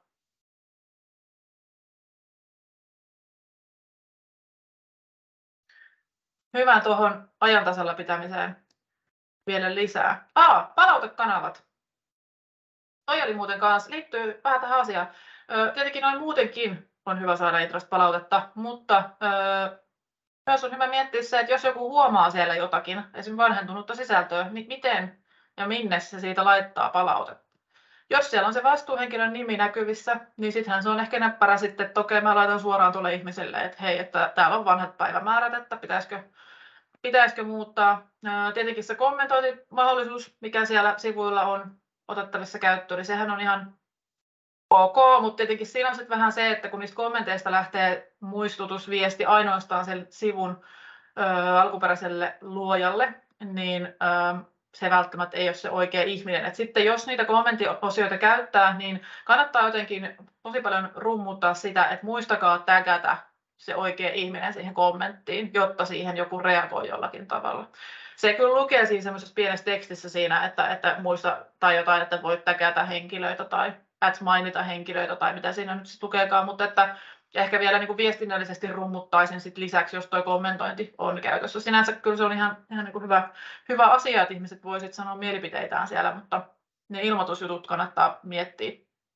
hyvän tuohon ajan tasalla pitämiseen vielä lisää. Palautekanavat. Toi oli muuten kanssa, liittyy vähän tähän asiaan. Tietenkin noin muutenkin on hyvä saada Intrasta palautetta, mutta myös on hyvä miettiä se, että jos joku huomaa siellä jotakin, esimerkiksi vanhentunutta sisältöä, niin miten ja minne se siitä laittaa palautetta. Jos siellä on se vastuuhenkilön nimi näkyvissä, niin sittenhän se on ehkä näppärä sitten, että okei, mä laitan suoraan tuolle ihmiselle, että hei, että täällä on vanhat päivämäärät, että pitäisikö muuttaa. Tietenkin se kommentointimahdollisuus, mikä siellä sivuilla on otettavissa käyttöön, niin sehän on ihan ok, mutta tietenkin siinä on sitten vähän se, että kun niistä kommenteista lähtee muistutusviesti ainoastaan sen sivun alkuperäiselle luojalle, niin se välttämättä ei ole se oikea ihminen. Et sitten jos niitä kommenttiosioita käyttää, niin kannattaa jotenkin tosi paljon rummuttaa sitä, että muistakaa tägätä se oikea ihminen siihen kommenttiin, jotta siihen joku reagoi jollakin tavalla. Se kyllä lukee siinä semmoisessa pienessä tekstissä siinä, että muista tai jotain, että voit tägätä henkilöitä tai mainita henkilöitä tai mitä siinä nyt sitten lukeekaan, mutta että ehkä vielä niin kuin viestinnällisesti rummuttaisin sit lisäksi, jos tuo kommentointi on käytössä. Sinänsä kyllä se on ihan niin kuin hyvä asia, että ihmiset voisivat sanoa mielipiteitään siellä, mutta ne ilmoitusjutut kannattaa miettiä.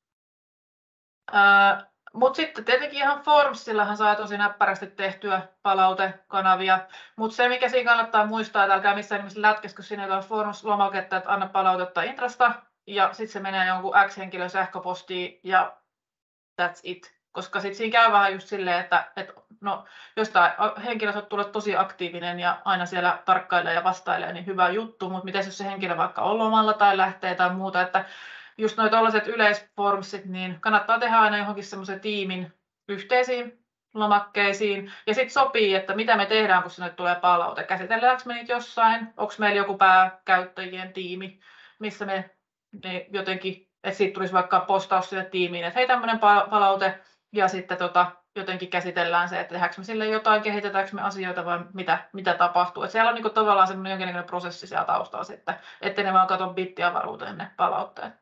Mutta sitten tietenkin ihan Formsillahan saa tosi näppärästi tehtyä palautekanavia, mutta se mikä siinä kannattaa muistaa, että älkää missään nimessä lätkäskö sinne jotain Forms-lomaketta, että anna palautetta Intrasta ja sitten se menee jonkun X-henkilön sähköpostiin ja that's it. Koska sitten siinä käy vähän just silleen, että no, jos tämä henkilö tulee tosi aktiivinen ja aina siellä tarkkailee ja vastailee, niin hyvä juttu, mutta miten jos se henkilö vaikka on lomalla tai lähtee tai muuta, että just nuo tällaiset yleisformsit, niin kannattaa tehdä aina johonkin semmoisen tiimin yhteisiin lomakkeisiin ja sitten sopii, että mitä me tehdään, kun sinne tulee palaute. Käsitelläänkö me niitä jossain, onko meillä joku pääkäyttäjien tiimi, missä me jotenkin, että siitä tulisi vaikka postaus sille tiimiin, että hei tämmöinen palaute ja sitten jotenkin käsitellään se, että tehdäänkö me sille jotain, kehitetäänkö me asioita vai mitä tapahtuu. Et siellä on niin tavallaan semmoinen jonkinlainen prosessi siellä taustalla sitten, ettei ne vaan katso bittiavaruuteen ne palautteet.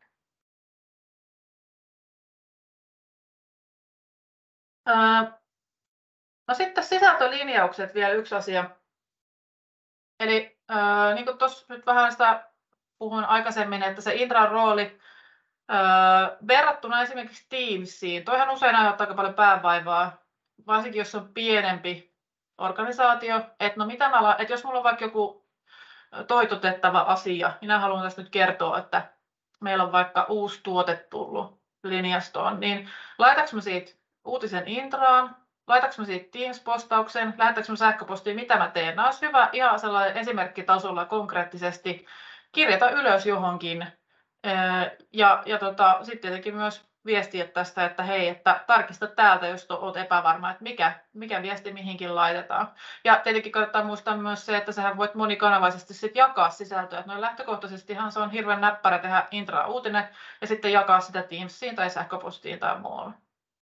No sitten sisältölinjaukset vielä yksi asia. Eli niin kuin tuossa nyt vähän sitä puhuin aikaisemmin, että se intran rooli verrattuna esimerkiksi Teamsiin, toihan usein aiheuttaa aika paljon päänvaivaa, varsinkin jos on pienempi organisaatio, että no että jos mulla on vaikka joku toitotettava asia, minä haluan tässä nyt kertoa, että meillä on vaikka uusi tuote tullut linjastoon, niin laitanko mä siitä uutisen intraan, laitanko mä siitä Teams-postauksen, lähetänkö mä sähköpostiin, mitä mä teen. Nämä olisi hyvä ihan sellainen esimerkkitasolla konkreettisesti kirjata ylös johonkin. Ja sitten tietenkin myös viestiä tästä, että hei, että tarkista täältä, jos olet epävarma, että mikä viesti mihinkin laitetaan. Ja tietenkin kannattaa muistaa myös se, että sähän voit monikanavaisesti sitten jakaa sisältöä. Että noin lähtökohtaisestihan se on hirveän näppärä tehdä intra-uutinen ja sitten jakaa sitä Teamsiin tai sähköpostiin tai muualle.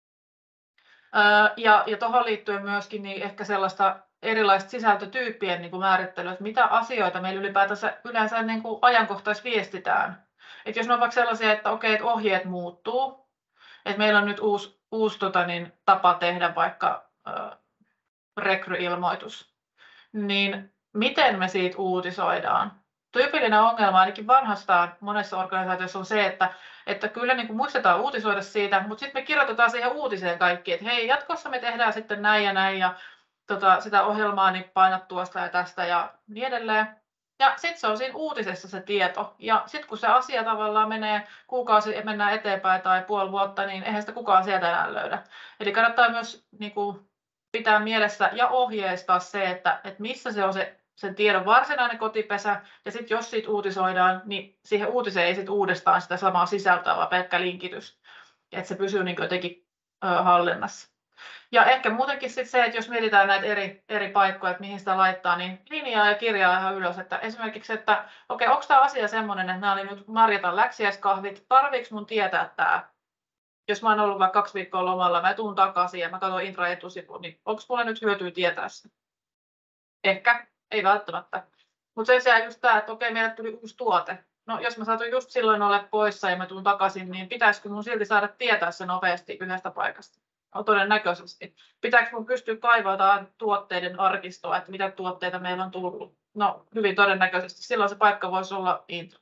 Ja tuohon liittyen myöskin niin ehkä sellaista erilaista sisältötyyppien niin kuin määrittelyä, että mitä asioita meillä ylipäätänsä yleensä niin kuin ajankohtaisviestitään. Että jos ne on vaikka sellaisia, että okei, että ohjeet muuttuu, että meillä on nyt uusi tapa tehdä vaikka rekryilmoitus, niin miten me siitä uutisoidaan? Tyypillinen ongelma ainakin vanhastaan monessa organisaatiossa on se, että kyllä niin kuin muistetaan uutisoida siitä, mutta sitten me kirjoitetaan siihen uutiseen kaikki, että hei, jatkossa me tehdään sitten näin ja sitä ohjelmaa niin painat tuosta ja tästä ja niin edelleen. Ja sitten se on siinä uutisessa se tieto. Ja sitten kun se asia tavallaan menee kuukausi ja mennään eteenpäin tai puoli vuotta, niin eihän sitä kukaan sieltä enää löydä. Eli kannattaa myös niin kuin pitää mielessä ja ohjeistaa se, että missä se on sen tiedon varsinainen kotipesä. Ja sitten jos siitä uutisoidaan, niin siihen uutiseen ei sitten uudestaan sitä samaa sisältöä, vaan pelkkä linkitys. Että se pysyy niin jotenkin hallinnassa. Ja ehkä muutenkin sitten se, että jos mietitään näitä eri paikkoja, että mihin sitä laittaa, niin linjaa ja kirjaa ihan ylös. Että esimerkiksi, että okei, onko tämä asia semmoinen, että nämä oli nyt Marjatan läksiäiskahvit, tarviiko mun tietää tämä? Jos mä oon ollut vaikka 2 viikkoa lomalla, mä tuun takaisin ja mä katson intra etusivuun, niin onko mulle nyt hyötyä tietää se? Ehkä, ei välttämättä. Mutta sen sijaan just tämä, että okei, meille tuli uusi tuote. No jos mä saatun just silloin olla poissa ja mä tuun takaisin, niin pitäisikö mun silti saada tietää se nopeasti yhdestä paikasta? No, todennäköisesti. Pitääkö mun pystyä kaivamaan tuotteiden arkistoa, että mitä tuotteita meillä on tullut? No hyvin todennäköisesti. Silloin se paikka voisi olla intro.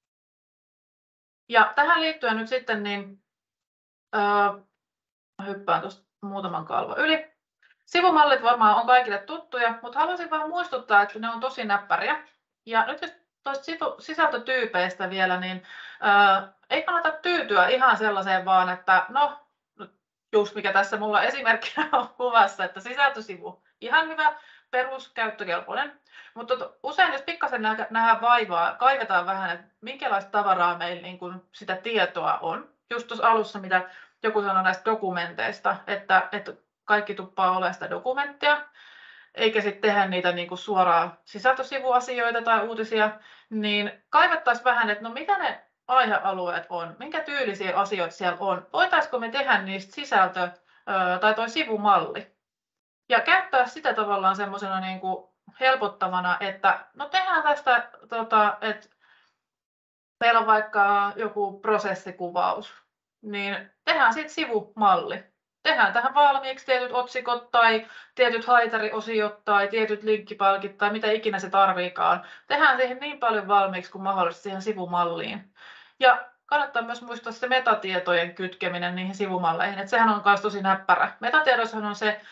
Ja tähän liittyen nyt sitten, niin hyppään tuosta muutaman kalvon yli. Sivumallit varmaan on kaikille tuttuja, mutta haluaisin vaan muistuttaa, että ne on tosi näppäriä. Ja nyt jos tuosta sisältötyypeistä vielä, niin ei kannata tyytyä ihan sellaiseen vaan, että no, just mikä tässä mulla esimerkkinä on kuvassa, että sisältösivu ihan hyvä, peruskäyttökelpoinen. Mutta usein jos pikkasen nähdään vaivaa, kaivetaan vähän, että minkälaista tavaraa meillä niin kuin sitä tietoa on. Just tuossa alussa, mitä joku sanoi näistä dokumenteista, että kaikki tuppaa olemaan sitä dokumenttia, eikä sitten tehdä niitä niin kuin suoraan sisältösivuasioita tai uutisia, niin kaivettaisiin vähän, että no mitä ne aihealueet on, minkä tyylisiä asioita siellä on, voitaisiko me tehdä niistä sisältö tai toi sivumalli ja käyttää sitä tavallaan semmoisena niin kuin helpottavana, että no tehdään tästä, että meillä on vaikka joku prosessikuvaus, niin tehdään siitä sivumalli. Tehdään tähän valmiiksi tietyt otsikot tai tietyt haitariosiot tai tietyt linkkipalkit tai mitä ikinä se tarviikaan. Tehdään siihen niin paljon valmiiksi kuin mahdollista siihen sivumalliin. Ja kannattaa myös muistaa se metatietojen kytkeminen niihin sivumalleihin, että sehän on myös tosi näppärä. Metatiedoissahan on se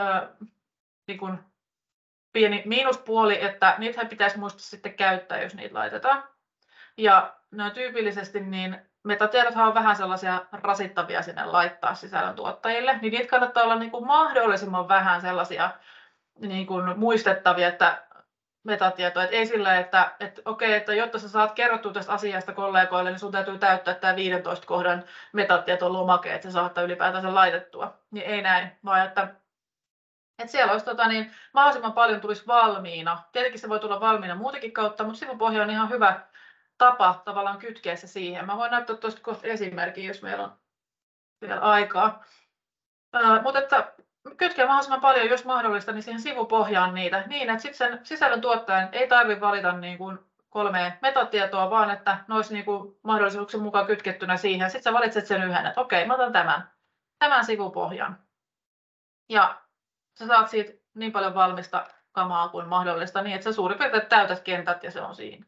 niin kuin pieni miinuspuoli, että niitähän pitäisi muistaa sitten käyttää, jos niitä laitetaan. Ja ne tyypillisesti niin metatiedothan on vähän sellaisia rasittavia sinne laittaa sisällöntuottajille, niin niitä kannattaa olla niin kuin mahdollisimman vähän sellaisia niin kuin muistettavia, että metatietoja, että ei sillä, että okei, että jotta sä saat kerrottua tästä asiasta kollegoille, niin sun täytyy täyttää tämä 15 kohdan metatietolomake, että sä saat ylipäätään laitettua, niin ei näin, vaan että siellä olisi niin mahdollisimman paljon tulisi valmiina. Tietenkin se voi tulla valmiina muutenkin kautta, mutta sivupohja on ihan hyvä tapa tavallaan kytkeä se siihen. Mä voin näyttää tuosta kohta esimerkin, jos meillä on vielä aikaa. Mutta että kytkeä mahdollisimman paljon, jos mahdollista, niin siihen sivupohjaan niitä, niin että sitten sen sisällön tuottajan ei tarvitse valita niin kuin 3 metatietoa, vaan että ne olisi niin kuin mahdollisuuksien mukaan kytkettynä siihen. Sitten sä valitset sen yhden, että okei, mä otan tämän sivupohjan. Ja sä saat siitä niin paljon valmista kamaa kuin mahdollista, niin että sä suurin piirtein täytät kentät ja se on siinä.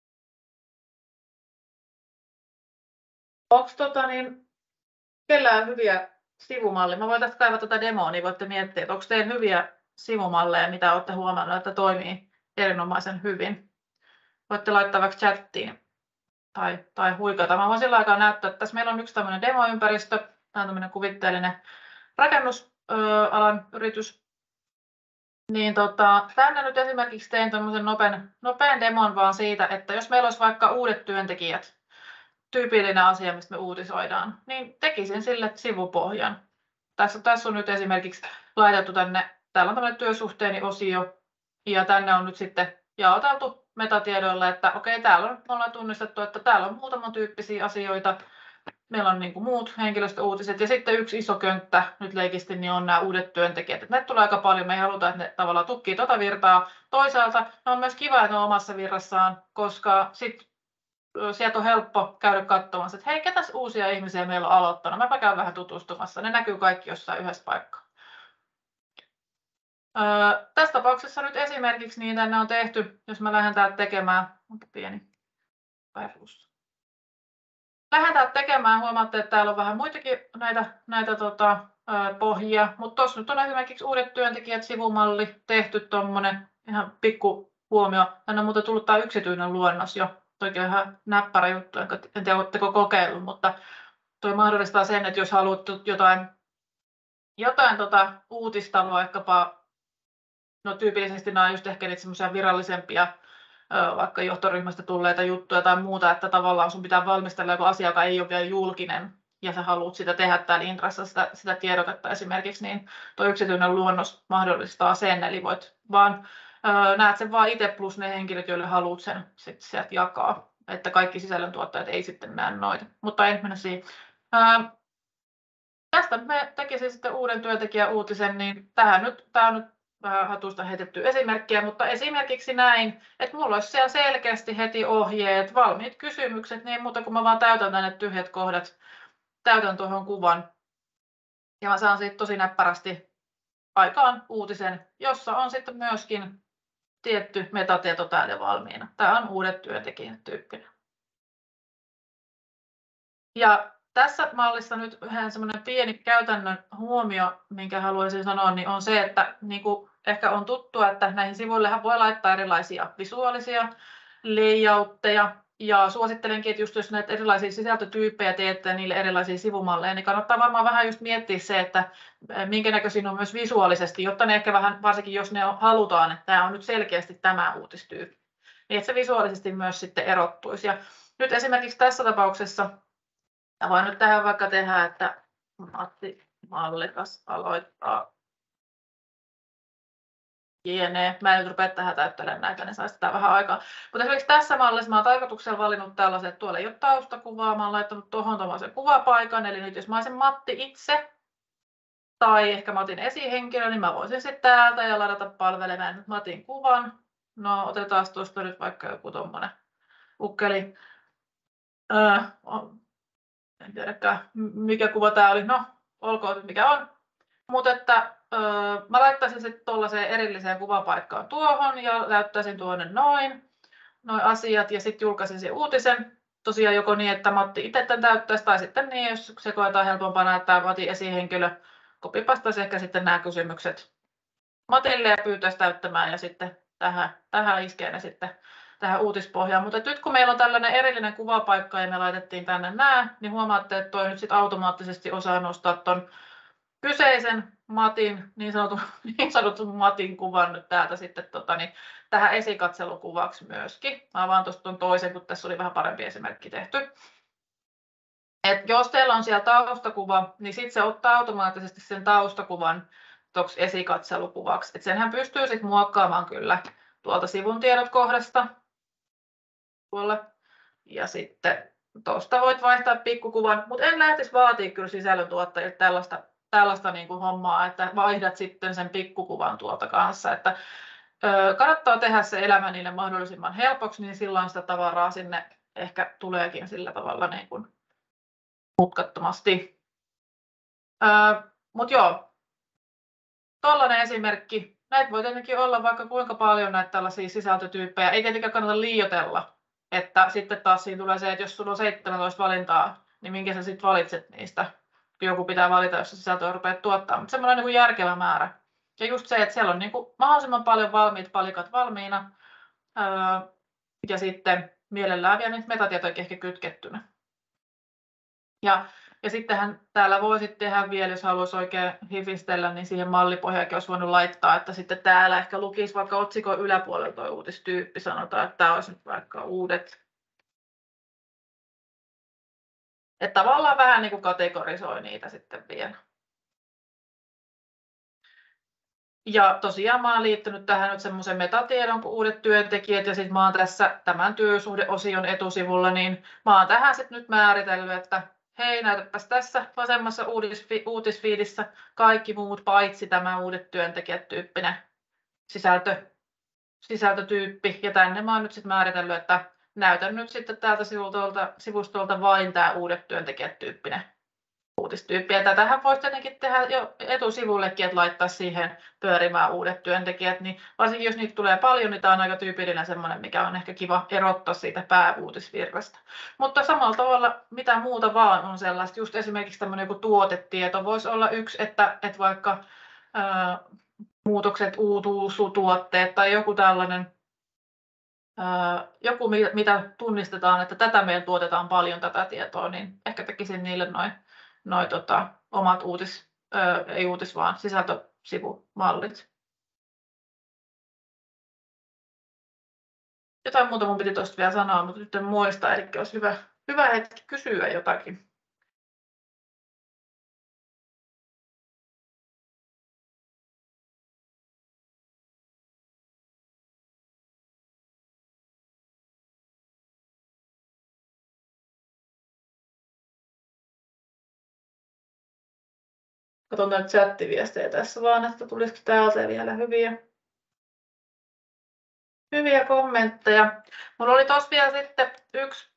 Onko kellään hyviä sivumalleja? Mä voin tästä kaivaa tätä demoa, niin voitte miettiä, että onko teillä hyviä sivumalleja, mitä olette huomannut, että toimii erinomaisen hyvin. Voitte laittaa vaikka chattiin tai huikata. Mä voin sillä aikaa näyttää, että tässä meillä on yksi tämmöinen demoympäristö. Tämä on tämmöinen kuvitteellinen rakennusalan yritys. Niin tänne nyt esimerkiksi tein tämmöisen nopean demon vaan siitä, että jos meillä olisi vaikka uudet työntekijät, tyypillinen asia, mistä me uutisoidaan, niin tekisin sille sivupohjan. Tässä on nyt esimerkiksi laitettu täällä on tämmöinen työsuhteeni osio, ja tänne on nyt sitten jaoteltu metatiedoilla, että okei, täällä ollaan tunnistettu, että täällä on muutaman tyyppisiä asioita. Meillä on niin kuin muut henkilöstöuutiset ja sitten yksi iso könttä nyt leikisti, niin on nämä uudet työntekijät. Ne tulee aika paljon, me ei haluta, että ne tavallaan tukkii tuota virtaa. Toisaalta ne on myös kiva, että ne on omassa virrassaan, koska sitten sieltä on helppo käydä katsomassa, että hei, ketäs uusia ihmisiä meillä on aloittanut. Mäpä käyn vähän tutustumassa. Ne näkyy kaikki jossain yhdessä paikkaa. Tässä tapauksessa nyt esimerkiksi niin tänne on tehty, jos mä lähden täältä tekemään, onko pieni perus. Lähden täältä tekemään, huomaatte, että täällä on vähän muitakin näitä pohjia, mutta tuossa nyt on esimerkiksi uudet työntekijät sivumalli tehty tuommoinen ihan pikku huomio. Tänne on muuten tullut tämä yksityinen luonnos jo. Toikin on ihan näppärä juttu, en tiedä oletteko kokeillut, mutta toi mahdollistaa sen, että jos haluat jotain uutista, vaikkapa, no tyypillisesti nämä on just ehkä niitä semmoisia virallisempia, vaikka johtoryhmästä tulleita juttuja tai muuta, että tavallaan sun pitää valmistella joku asia, joka ei ole vielä julkinen, ja sä haluat sitä tehdä täällä Intrassa, sitä tiedotetta esimerkiksi, niin tuo yksityinen luonnos mahdollistaa sen, eli voit vaan näet sen vaan itse plus ne henkilöt, joille haluat sen sitten sieltä jakaa, että kaikki sisällöntuottajat ei sitten näe noita, mutta en mennä siihen. Tästä me tekisin sitten uuden työntekijäuutisen, niin tämä on nyt vähän hatusta heitetty esimerkkiä, mutta esimerkiksi näin, että mulla olisi siellä selkeästi heti ohjeet, valmiit kysymykset, niin muuta kuin mä vaan täytän tänne tyhjät kohdat, täytän tuohon kuvan ja mä saan siitä tosi näppärästi aikaan uutisen, jossa on sitten myöskin tietty metatieto täällä valmiina. Tämä on uudet työntekijät tyyppinen. Ja tässä mallissa nyt vähän semmoinen pieni käytännön huomio, minkä haluaisin sanoa, niin on se, että niin kuin ehkä on tuttua, että näihin sivuillehan voi laittaa erilaisia visuaalisia layoutteja. Ja suosittelenkin, että just jos näitä erilaisia sisältötyyppejä teette niille erilaisia sivumalleja, niin kannattaa varmaan vähän just miettiä se, että minkä näköisiä on myös visuaalisesti, jotta ne ehkä vähän, varsinkin jos ne halutaan, että tämä on nyt selkeästi tämä uutistyyppi, niin että se visuaalisesti myös sitten erottuisi. Ja nyt esimerkiksi tässä tapauksessa, voin nyt tähän vaikka tehdä, että Matti Mallikas aloittaa jne. Mä en nyt rupea tähän täyttelemään näitä, niin saisi sitä vähän aikaa. Mutta esimerkiksi tässä mallissa mä olen tarkoituksella valinnut tällaisen, että tuolla ei ole taustakuvaa, mä olen laittanut tuohon tuollaisen kuvapaikan, eli nyt jos mä olisin Matti itse, tai ehkä Matin esihenkilö, niin mä voisin sitten täältä ja ladata palvelemaan nyt Matin kuvan. No otetaan tuosta nyt vaikka joku tommonen ukkeli. En tiedäkään mikä kuva tää oli, no olkoon mikä on. Mutta että mä laittaisin sitten tuollaiseen erilliseen kuvapaikkaan tuohon ja näyttäisin tuonne noin asiat ja sitten julkaisin sen uutisen. Tosiaan joko niin, että Matti itse tämän täyttäisi tai sitten niin, jos se koetaan helpompaa näyttää Matin esihenkilö, kopipastaisi ehkä sitten nämä kysymykset Matille ja pyytäisi täyttämään ja sitten tähän iskee ne sitten tähän uutispohjaan. Mutta nyt kun meillä on tällainen erillinen kuvapaikka ja me laitettiin tänne nämä, niin huomaatte, että toi nyt sitten automaattisesti osaa nostaa ton kyseisen Matin, niin sanotun Matin kuvan nyt täältä sitten tähän esikatselukuvaksi myöskin. Mä avaan tuosta tuon toisen, kun tässä oli vähän parempi esimerkki tehty. Et jos teillä on siellä taustakuva, niin sitten se ottaa automaattisesti sen taustakuvan tuoksi esikatselukuvaksi. Et senhän pystyy sitten muokkaamaan kyllä tuolta sivun tiedot kohdasta. Tuolla. Ja sitten tuosta voit vaihtaa pikkukuvan, mutta en lähtisi vaatia kyllä sisällöntuottajilta tällaista tällaista niin kuin hommaa, että vaihdat sitten sen pikkukuvan tuolta kanssa. Että kannattaa tehdä se elämä niille mahdollisimman helpoksi, niin silloin sitä tavaraa sinne ehkä tuleekin sillä tavalla niin kuin mutkattomasti. Mutta joo, tollainen esimerkki. Näitä voi tietenkin olla vaikka kuinka paljon näitä tällaisia sisältötyyppejä. Ei tietenkään kannata liioitella, että sitten taas siinä tulee se, että jos sulla on 17 valintaa, niin minkä sä sitten valitset niistä. Joku pitää valita, jos sisältöä rupeat tuottaa, mutta semmoinen niin kuin järkevä määrä. Ja just se, että siellä on niin kuin mahdollisimman paljon valmiit palikat valmiina ja sitten mielellään vielä niitä metatietoja ehkä kytkettynä. Ja sittenhän täällä voisi tehdä vielä, jos haluaisi oikein hifistellä, niin siihen mallipohjaakin olisi voinut laittaa, että sitten täällä ehkä lukisi vaikka otsikon yläpuolella tuo uutistyyppi, sanotaan, että tämä olisi nyt vaikka uudet. Että tavallaan vähän niin kuin kategorisoi niitä sitten vielä. Ja tosiaan mä oon liittynyt tähän nyt semmoisen metatiedon kuin uudet työntekijät ja sitten mä oon tässä tämän työsuhdeosion etusivulla, niin mä oon tähän sitten nyt määritellyt, että hei, näytäpäs tässä vasemmassa uutisfiidissä kaikki muut paitsi tämä uudet työntekijät tyyppinen sisältötyyppi. Ja tänne mä oon nyt sitten määritellyt, että näytän nyt sitten täältä sivustolta vain tämä uudet työntekijät tyyppinen uutistyyppi. Ja tätähän voisi tietenkin tehdä jo etusivullekin, että laittaa siihen pyörimään uudet työntekijät. Niin varsinkin jos niitä tulee paljon, niin tämä on aika tyypillinen semmoinen, mikä on ehkä kiva erottaa siitä pääuutisvirrasta. Mutta samalla tavalla mitä muuta vaan on sellaista, just esimerkiksi tämmöinen joku tuotetieto voisi olla yksi, että vaikka muutokset, uutuustuotteet tai joku tällainen, joku mitä tunnistetaan, että tätä meillä tuotetaan paljon tätä tietoa, niin ehkä tekisin niille omat vaan sisältösivumallit. Jotain muuta mun piti tuosta vielä sanoa, mutta nyt en muista, eli olisi hyvä hetki kysyä jotakin. Katson näitä chattiviestejä tässä vaan, että tulisiko täältä vielä hyviä kommentteja. Mulla oli tuossa vielä sitten yksi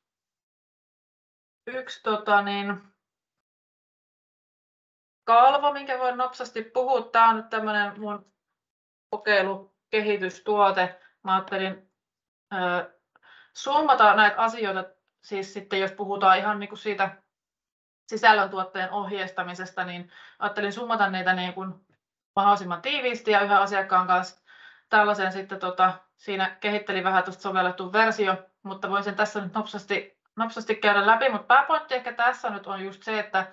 kalvo, minkä voin nopsasti puhua. Tämä on nyt tämmöinen mun kokeilukehitystuote. Mä ajattelin summata näitä asioita, siis sitten jos puhutaan ihan niin kuin siitä sisällöntuottajan ohjeistamisesta, niin ajattelin summata niitä niin kuin mahdollisimman tiiviisti ja yhden asiakkaan kanssa tällaisen sitten siinä kehittelin vähän tuosta sovellettu versio, mutta voin sen tässä nyt nopsasti käydä läpi, mutta pääpointti ehkä tässä nyt on just se, että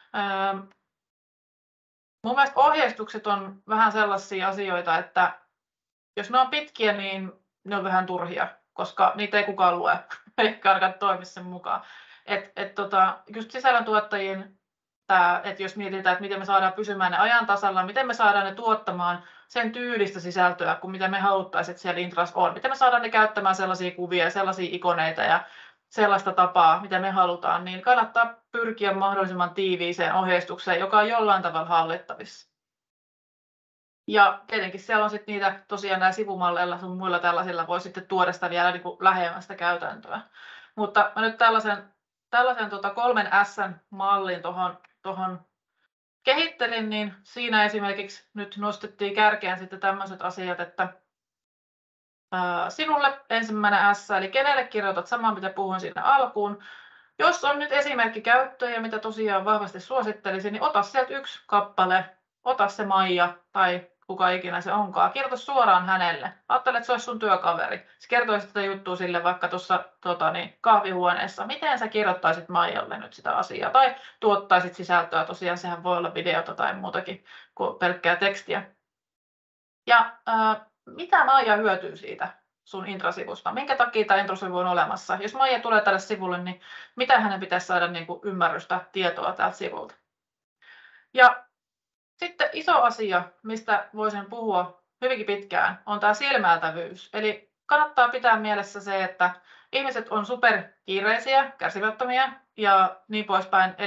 mun mielestä ohjeistukset on vähän sellaisia asioita, että jos ne on pitkiä, niin ne on vähän turhia, koska niitä ei kukaan lue, eikä ainakaan toimi sen mukaan. Just sisällöntuottajien, että jos mietitään, että miten me saadaan pysymään ne ajan tasalla, miten me saadaan ne tuottamaan sen tyylistä sisältöä, kuin mitä me haluttaisiin, että siellä intras on. Miten me saadaan ne käyttämään sellaisia kuvia, sellaisia ikoneita ja sellaista tapaa, mitä me halutaan, niin kannattaa pyrkiä mahdollisimman tiiviiseen ohjeistukseen, joka on jollain tavalla hallittavissa. Ja tietenkin siellä on sitten niitä, tosiaan näillä sivumalleilla sun muilla tällaisilla voi sitten tuoda sitä vielä niin kuin lähemmästä käytäntöä. Mutta mä nyt tällaisen 3 S-mallin tuohon kehittelin, niin siinä esimerkiksi nyt nostettiin kärkeen sitten tämmöiset asiat, että sinulle ensimmäinen S, eli kenelle kirjoitat saman, mitä puhuin siinä alkuun. Jos on nyt esimerkki käyttöjä, mitä tosiaan vahvasti suosittelisin, niin ota sieltä yksi kappale, ota se Maija tai kuka ikinä se onkaan, kirjoita suoraan hänelle. Ajattele, että se olisi sun työkaveri. Se kertoisi sitä juttua sille vaikka tuossa kahvihuoneessa. Miten sä kirjoittaisit Maijalle nyt sitä asiaa? Tai tuottaisit sisältöä, tosiaan sehän voi olla videota tai muutakin kuin pelkkää tekstiä. Ja mitä Maija hyötyy siitä sun intrasivusta? Minkä takia tämä intrasivu on olemassa? Jos Maija tulee tälle sivulle, niin mitä hänen pitäisi saada niin kuin ymmärrystä, tietoa tältä sivulta? Ja sitten iso asia, mistä voisin puhua hyvinkin pitkään, on tämä silmältävyys. Eli kannattaa pitää mielessä se, että ihmiset on superkiireisiä, kärsimättömiä ja niin poispäin. Eli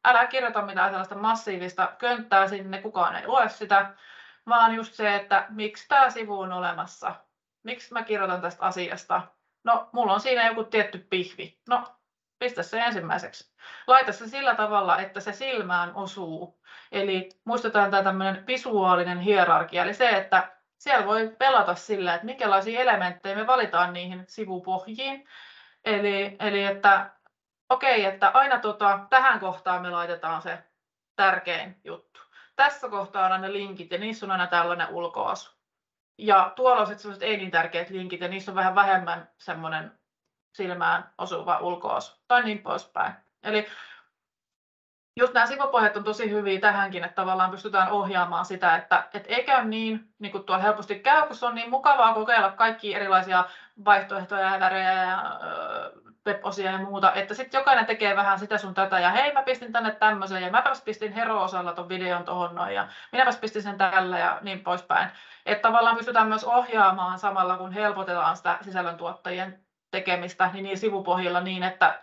älä kirjoita mitään sellaista massiivista könttää sinne, kukaan ei lue sitä, vaan just se, että miksi tämä sivu on olemassa, miksi mä kirjoitan tästä asiasta. No, mulla on siinä joku tietty pihvi. No, pistä se ensimmäiseksi. Laita se sillä tavalla, että se silmään osuu. Eli muistetaan tämä tämmöinen visuaalinen hierarkia, eli se, että siellä voi pelata sillä, että minkälaisia elementtejä me valitaan niihin sivupohjiin. Eli että okei, että aina tähän kohtaan me laitetaan se tärkein juttu. Tässä kohtaa on aina linkit ja niissä on aina tällainen ulkoasu. Ja tuolla on sitten sellaiset ei niin tärkeät linkit ja niissä on vähän vähemmän semmoinen silmään osuva ulkoasu tai niin poispäin. Eli just nämä sivupohjat on tosi hyviä tähänkin, että tavallaan pystytään ohjaamaan sitä, että ei käy niin kuin tuolla helposti käy, kun se on niin mukavaa kokeilla kaikkia erilaisia vaihtoehtoja ja värejä ja web-osia ja muuta, että sitten jokainen tekee vähän sitä sun tätä ja hei mä pistin tänne tämmöisen ja mäpäs pistin Hero-osalla ton videon tohon noin ja minäpäs pistin sen tällä ja niin poispäin. Että tavallaan pystytään myös ohjaamaan samalla kun helpotetaan sitä sisällöntuottajien tekemistä niin niillä sivupohjilla niin, että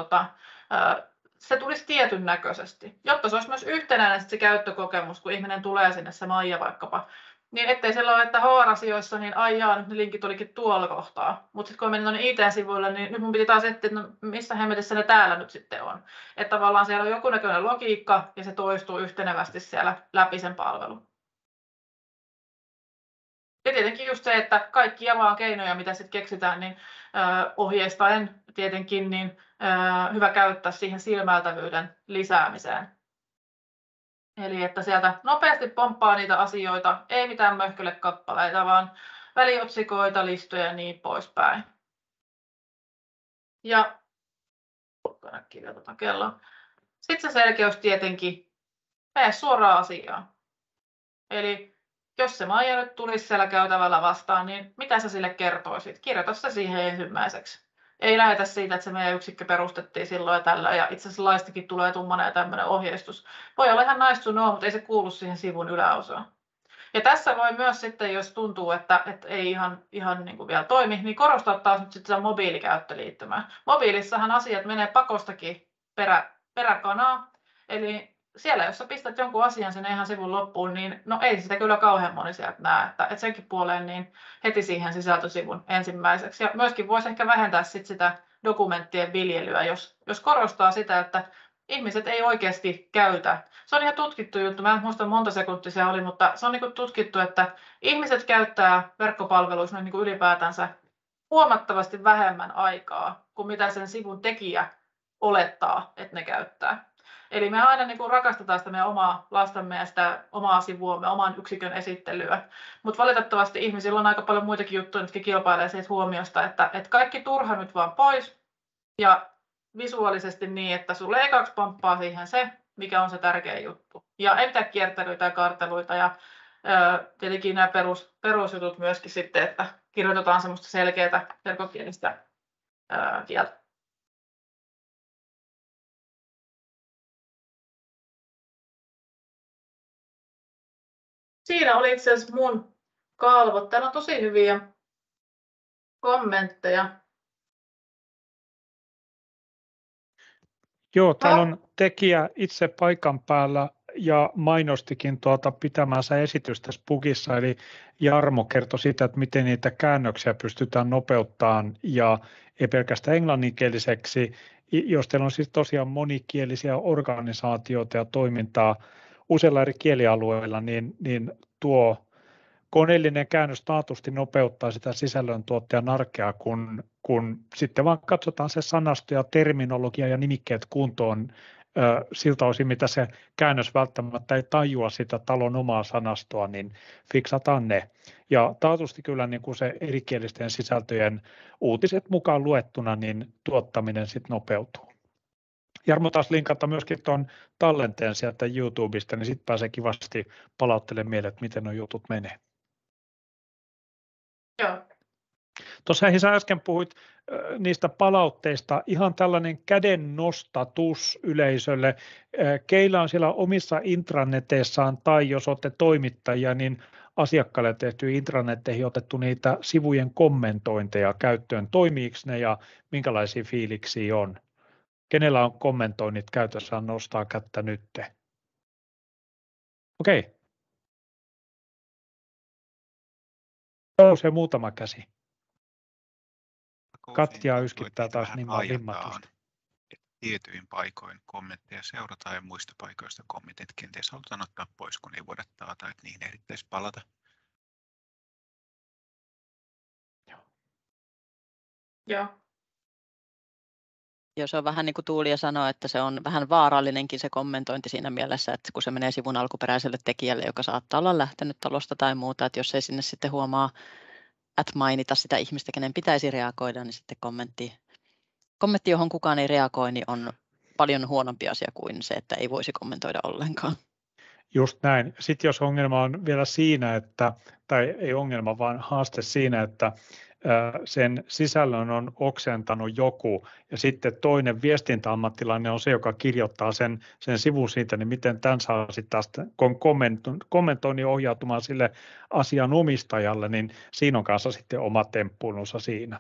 se tulisi tietyn näköisesti, jotta se olisi myös yhtenäinen se käyttökokemus, kun ihminen tulee sinne, se Maija vaikkapa. Niin ettei siellä ole, että HR-asioissa, niin ai jaa, nyt ne linkit olikin tuolla kohtaa. Mutta sitten kun menin tuonne IT-sivuille, niin nyt mun piti taas etsiä, että no, missä hemmetissä ne täällä nyt sitten on. Että tavallaan siellä on joku näköinen logiikka ja se toistuu yhtenevästi siellä läpi sen palvelun. Ja tietenkin just se, että kaikkia vaan keinoja, mitä sitten keksitään, niin ohjeistaen tietenkin niin hyvä käyttää siihen silmäiltävyyden lisäämiseen. Eli että sieltä nopeasti pomppaa niitä asioita, ei mitään möhkölekappaleita, vaan väliotsikoita, listoja ja niin poispäin. Ja sitten se selkeys tietenkin, mene suoraan asiaan. Eli jos se Maija nyt tulisi siellä käytävällä vastaan, niin mitä sä sille kertoisit? Kirjoita se siihen ensimmäiseksi. Ei lähetä siitä, että se meidän yksikkö perustettiin silloin ja tällä, ja itse asiassa laistakin tulee tummana ja tämmöinen ohjeistus. Voi olla ihan nice to know, mutta ei se kuulu siihen sivun yläosaan. Ja tässä voi myös sitten, jos tuntuu, että ei ihan niin kuin vielä toimi, niin korostaa taas nyt sitten sitä mobiilikäyttöliittymää. Mobiilissahan asiat menee pakostakin peräkanaa, eli siellä, jos sä pistät jonkun asian sinne ihan sivun loppuun, niin no ei sitä kyllä kauhean moni sieltä näe, että senkin puoleen niin heti siihen sisältösivun ensimmäiseksi. Ja myöskin voisi ehkä vähentää sitä dokumenttien viljelyä, jos korostaa sitä, että ihmiset ei oikeasti käytä. Se on ihan tutkittu juttu, mä en muista monta sekuntia se oli, mutta se on niin kuin tutkittu, että ihmiset käyttää verkkopalveluissa niin kuin ylipäätänsä huomattavasti vähemmän aikaa kuin mitä sen sivun tekijä olettaa, että ne käyttää. Eli me aina niin kuin rakastetaan sitä meidän omaa lastamme ja sitä omaa sivuamme, oman yksikön esittelyä. Mutta valitettavasti ihmisillä on aika paljon muitakin juttuja, jotka kilpailee siitä huomiosta, että kaikki turha nyt vaan pois. Ja visuaalisesti niin, että sulle ekaksi pomppaa siihen se, mikä on se tärkeä juttu. Ja ei mitään kiertelyitä ja karteluita ja tietenkin nämä perusjutut myöskin sitten, että kirjoitetaan semmoista selkeää selkokielistä kieltä. Siinä oli itse asiassa mun kalvot. Täällä on tosi hyviä kommentteja. Joo, täällä on tekijä itse paikan päällä ja mainostikin pitämänsä esitystä Spugissa, eli Jarmo kertoi sitä, että miten niitä käännöksiä pystytään nopeuttamaan ja ei pelkästään englanninkieliseksi. Jos teillä on siis tosiaan monikielisiä organisaatioita ja toimintaa useilla eri kielialueilla, niin tuo koneellinen käännös taatusti nopeuttaa sitä sisällöntuottajan arkea, kun sitten vaan katsotaan se sanasto ja terminologia ja nimikkeet kuntoon siltä osin, mitä se käännös välttämättä ei tajua sitä talon omaa sanastoa, niin fiksataan ne. Ja taatusti kyllä niin kuin se erikielisten sisältöjen uutiset mukaan luettuna, niin tuottaminen sitten nopeutuu. Jarmo taas linkata myöskin tuon tallenteen sieltä YouTubesta, niin sitten pääsee kivasti palauttelemaan mieleen, että miten nuo jutut menee. Joo. Tuossa sä äsken puhuit niistä palautteista, ihan tällainen kädennostatus yleisölle. Keillä on siellä omissa intraneteissaan tai jos olette toimittajia, niin asiakkaille tehty intranetteihin otettu niitä sivujen kommentointeja käyttöön. Toimiiko ne ja minkälaisia fiiliksiä on? Kenellä on kommentoinnit käytössään, nostaa kättä nytte. Okei. Nousee muutama käsi. Katja yskittää taas vimmatusti. Tietyin paikoin kommentteja seurataan ja muista paikoista kommentit kenties halutaan ottaa pois, kun ei voida taata, että niihin ehdittäisi palata. Joo. Joo, se on vähän niin kuin Tuulia sanoi, että se on vähän vaarallinenkin se kommentointi siinä mielessä, että kun se menee sivun alkuperäiselle tekijälle, joka saattaa olla lähtenyt talosta tai muuta, että jos ei sinne sitten huomaa mainita sitä ihmistä, kenen pitäisi reagoida, niin sitten kommentti, johon kukaan ei reagoi, niin on paljon huonompi asia kuin se, että ei voisi kommentoida ollenkaan. Just näin. Sitten jos ongelma on vielä siinä, tai ei ongelma, vaan haaste siinä, että sen sisällön on oksentanut joku ja sitten toinen viestintäammattilainen on se, joka kirjoittaa sen sivun siitä, niin miten tämän saa sitten taas kommentoinnin ohjautumaan sille asianomistajalle, niin siinä on kanssa sitten oma temppuilunsa siinä.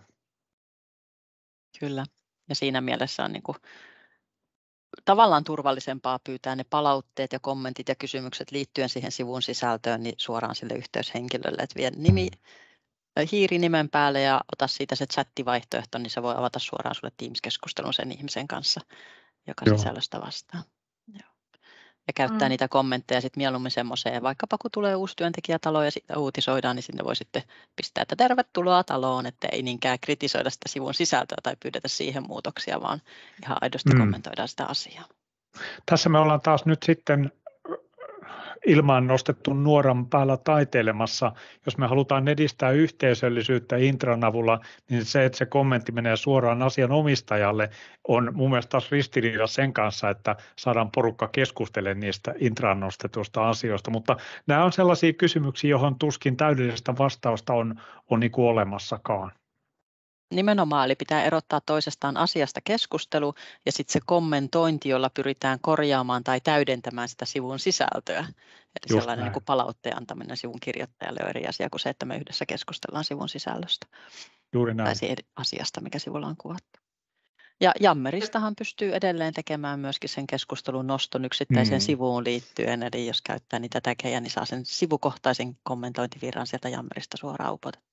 Kyllä, ja siinä mielessä on niin kuin tavallaan turvallisempaa pyytää ne palautteet ja kommentit ja kysymykset liittyen siihen sivun sisältöön niin suoraan sille yhteyshenkilölle, että vie hiiri nimen päälle ja ota siitä se chattivaihtoehto, niin se voi avata suoraan sulle Teams-keskustelun sen ihmisen kanssa, joka sisällöstä vastaa. Joo. Ja käyttää niitä kommentteja sitten mieluummin semmoiseen, vaikkapa kun tulee uusi työntekijä taloon ja sitä uutisoidaan, niin sinne voi sitten pistää, että tervetuloa taloon, että ei niinkään kritisoida sitä sivun sisältöä tai pyydetä siihen muutoksia, vaan ihan aidosti kommentoidaan sitä asiaa. Tässä me ollaan taas nyt sitten ilmaan nostettu nuoran päällä taiteilemassa. Jos me halutaan edistää yhteisöllisyyttä Intran avulla, niin se, että se kommentti menee suoraan asianomistajalle, on mun mielestä taas ristiriidassa sen kanssa, että saadaan porukka keskustelemaan niistä Intran nostetuista asioista. Mutta nämä on sellaisia kysymyksiä, johon tuskin täydellistä vastausta on niin kuin olemassakaan. Nimenomaan, eli pitää erottaa toisestaan asiasta keskustelu ja sitten se kommentointi, jolla pyritään korjaamaan tai täydentämään sitä sivun sisältöä. Eli sellainen niin kuin palautteen antaminen sivun kirjoittajalle on eri asia kuin se, että me yhdessä keskustellaan sivun sisällöstä. Juuri näin. Tai asiasta, mikä sivulla on kuvattu. Ja Jammeristahan pystyy edelleen tekemään myöskin sen keskustelun noston yksittäiseen sivuun liittyen, eli jos käyttää niitä tägejä, niin saa sen sivukohtaisen kommentointivirran sieltä Jammerista suoraan upotettua.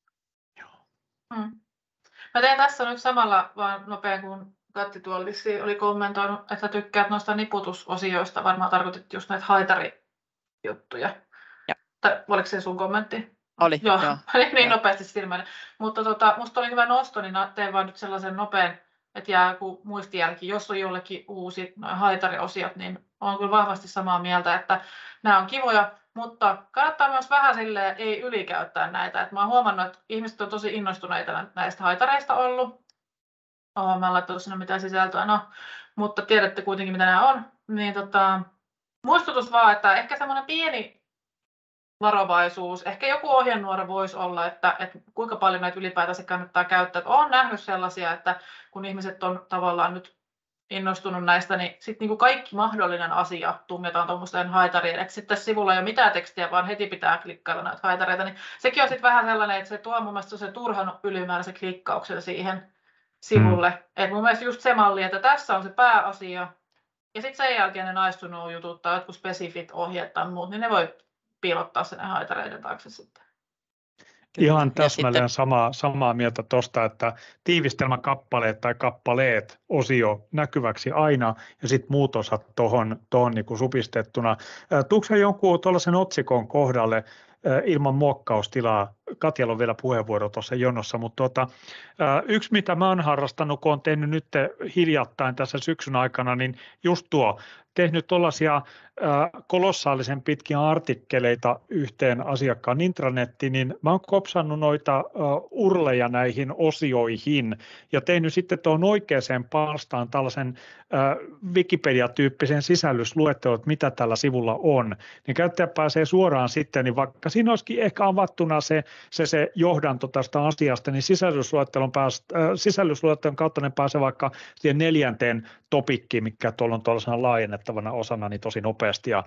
Mä teen tässä nyt samalla vaan nopein, kun Katti tuolla oli kommentoinut, että tykkäät noista niputusosioista. Varmaan tarkoitit just näitä haitarijuttuja. Tai oliko se sun kommentti? Oli, joo. Niin nopeasti silmäinen. Mutta musta oli hyvä nosto, niin teen vaan nyt sellaisen nopean, että jää joku muistijälki. Jos on jollekin uusi haitariosiot, niin olen kyllä vahvasti samaa mieltä, että nämä on kivoja. Mutta kannattaa myös vähän silleen, ei ylikäyttää näitä. Et mä oon huomannut, että ihmiset on tosi innostuneita näistä haitareista ollut. Mä en laittanut sinne mitään sisältöä, mutta tiedätte kuitenkin mitä nämä on. Niin muistutus vaan, että ehkä semmoinen pieni varovaisuus. Ehkä joku ohjenuora voisi olla, että kuinka paljon näitä ylipäätänsä kannattaa käyttää. Olen nähnyt sellaisia, että kun ihmiset on tavallaan nyt innostunut näistä, niin sitten niin kaikki mahdollinen asia tunnetaan tuommoisten haitarien. Että sitten tässä sivulla ei ole mitään tekstiä, vaan heti pitää klikkailla näitä haitareita. Niin sekin on sitten vähän sellainen, että se tuo mun mielestä se turhan ylimääräisen klikkauksen siihen sivulle. Et mun mielestä just se malli, että tässä on se pääasia. Ja sitten sen jälkeen ne naistunut jutut tai jotkut spesifit ohjeet tai muut, niin ne voi piilottaa sen haitareiden taakse sitten. Ihan täsmälleen samaa mieltä tuosta, että tiivistelmäkappaleet tai kappaleet osio näkyväksi aina ja sitten muut osat tuohon niin kuin supistettuna. Tuutko sä jonkun tuollaisen otsikon kohdalle ilman muokkaustilaa? Katjalla on vielä puheenvuoro tuossa jonossa, mutta yksi mitä mä oon harrastanut, kun olen tehnyt nyt hiljattain tässä syksyn aikana, niin just tehnyt tuollaisia kolossaalisen pitkiä artikkeleita yhteen asiakkaan intranettiin, niin mä oon kopsannut noita urleja näihin osioihin ja tehnyt sitten tuon oikeaan palstaan tällaisen Wikipedia-tyyppisen sisällysluettelon, että mitä tällä sivulla on, niin käyttäjä pääsee suoraan sitten, niin vaikka siinä olisikin ehkä avattuna se johdanto tästä asiasta, niin sisällysluettelon kautta ne pääsee vaikka siihen 4. topikkiin, mikä tuolla on tuollaisena laajennettavana osana, niin tosi nopeasti. Ja,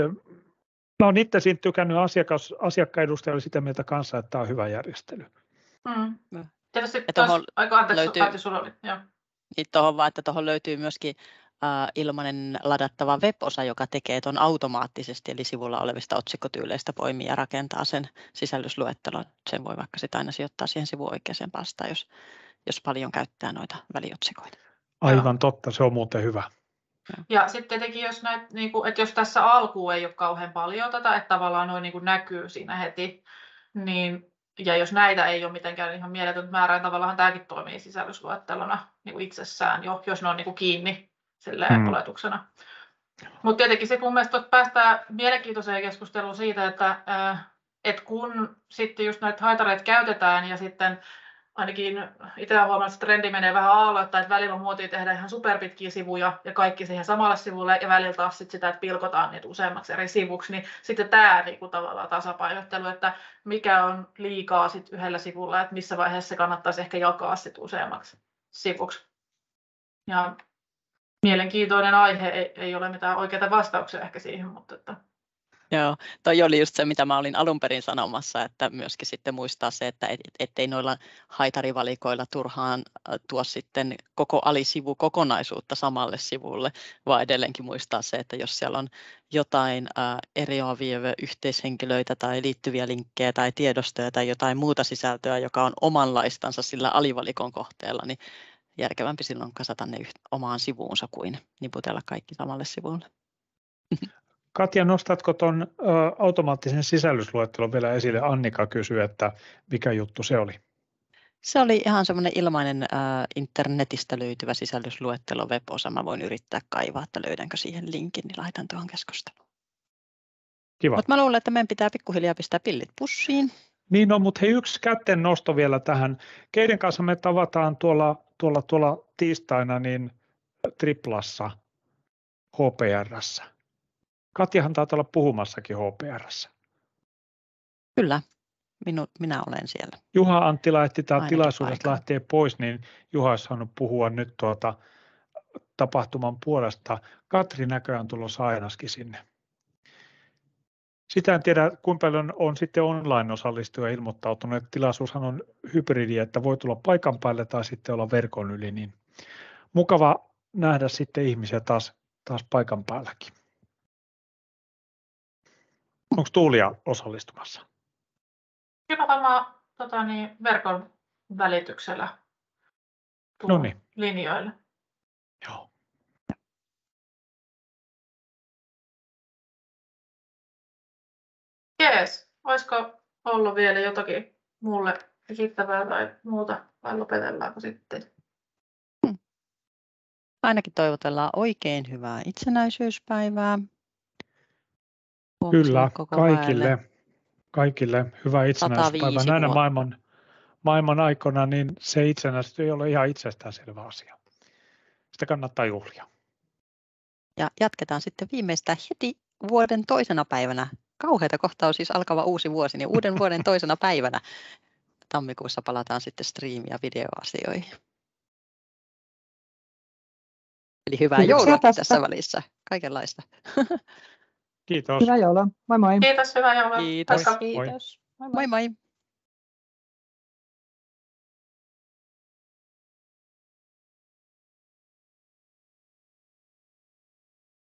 mä oon itse siitä tykännyt, asiakkaan edustaja oli sitä mieltä kanssa, että tämä on hyvä järjestely. Tietysti aika anteeksi, sulla oli. Joo. Niin tuohon vaan, että tuohon löytyy myöskin ilmainen ladattava web-osa, joka tekee tuon automaattisesti, eli sivulla olevista otsikkotyyleistä poimii ja rakentaa sen sisällysluettelon. Sen voi vaikka sitten aina sijoittaa siihen sivun oikeaan pastaan, jos paljon käyttää noita väliotsikoita. Aivan totta, se on muuten hyvä. Ja sitten tietenkin, jos, että jos tässä alkuun ei ole kauhean paljon tätä, että tavallaan noin näkyy siinä heti, niin, ja jos näitä ei ole mitenkään ihan mieletöntä määrää, tavallaan tämäkin toimii sisällysluettelona itsessään jo, jos ne on kiinni oletuksena. Mutta tietenkin se mun mielestä päästään mielenkiintoiseen keskusteluun siitä, että kun sitten just näitä haitareita käytetään ja sitten ainakin itse olen huomannut, että trendi menee vähän aalloittain, että välillä on muotia tehdä ihan superpitkiä sivuja ja kaikki siihen samalle sivulle ja välillä taas sitä, että pilkotaan niitä useammaksi eri sivuksi, niin sitten tämä tavallaan tasapainottelu, että mikä on liikaa sit yhdellä sivulla, että missä vaiheessa se kannattaisi ehkä jakaa sit useammaksi sivuksi. Ja mielenkiintoinen aihe, ei ole mitään oikeita vastauksia ehkä siihen, mutta että Joo, toi oli just se, mitä mä olin alun perin sanomassa, että myöskin sitten muistaa se, että ettei noilla haitarivalikoilla turhaan tuo sitten koko alisivu kokonaisuutta samalle sivulle, vaan edelleenkin muistaa se, että jos siellä on jotain eroavia yhteishenkilöitä tai liittyviä linkkejä tai tiedostoja tai jotain muuta sisältöä, joka on omanlaistansa sillä alivalikon kohteella, niin järkevämpi silloin kasata ne omaan sivuunsa kuin niputella kaikki samalle sivulle. Katja, nostatko tuon automaattisen sisällysluettelon vielä esille? Annika kysyi, että mikä juttu se oli? Se oli ihan semmoinen ilmainen internetistä löytyvä sisällysluettelo web-osa. Mä voin yrittää kaivaa, että löydänkö siihen linkin, niin laitan tuohon keskusteluun. Kiva. Mutta mä luulen, että meidän pitää pikkuhiljaa pistää pillit pussiin. Niin on, mutta hei, yksi kätten nosto vielä tähän. Keiden kanssa me tavataan tuolla tiistaina niin Triplassa HPR:ssä? Katjahan taitaa olla puhumassakin HPR:ssä. Kyllä, minä olen siellä. Juha Anttila ehti tämä Ainakin tilaisuudesta paikalla. lähtee pois, niin Juha olisi saanut puhua nyt tapahtuman puolesta. Katri näköjään tulossa ainakin sinne. Sitä en tiedä, kuinka paljon on sitten online-osallistujia ilmoittautunut, että tilaisuushan on hybridi, että voi tulla paikan päälle tai sitten olla verkon yli, niin mukava nähdä sitten ihmisiä taas paikan päälläkin. Onko Tuulia osallistumassa? kyllä varmaan verkon välityksellä Noniin. linjoille. Joo. Jees, olisiko ollut vielä jotakin mulle kiittävää tai muuta, vai lopetellaanko sitten? Ainakin toivotellaan oikein hyvää itsenäisyyspäivää. Kyllä, Koko väelle. kaikille hyvää itsenäisyyspäivää. 105 Näinä vuotta. maailman aikana niin se itsenäisyys ei ole ihan itsestäänselvä asia. Sitä kannattaa juhlia. Ja jatketaan sitten viimeistään heti vuoden toisena päivänä. Kauheita kohta on siis alkava uusi vuosi, niin uuden vuoden toisena päivänä tammikuussa palataan sitten striimi- ja videoasioihin. Eli hyvää joulua tässä välissä. Kaikenlaista. Kiitos. Hyvää joulua. Moi moi. Kiitos, hyvää joulua. Kiitos. Moikka. Kiitos. Moi moi.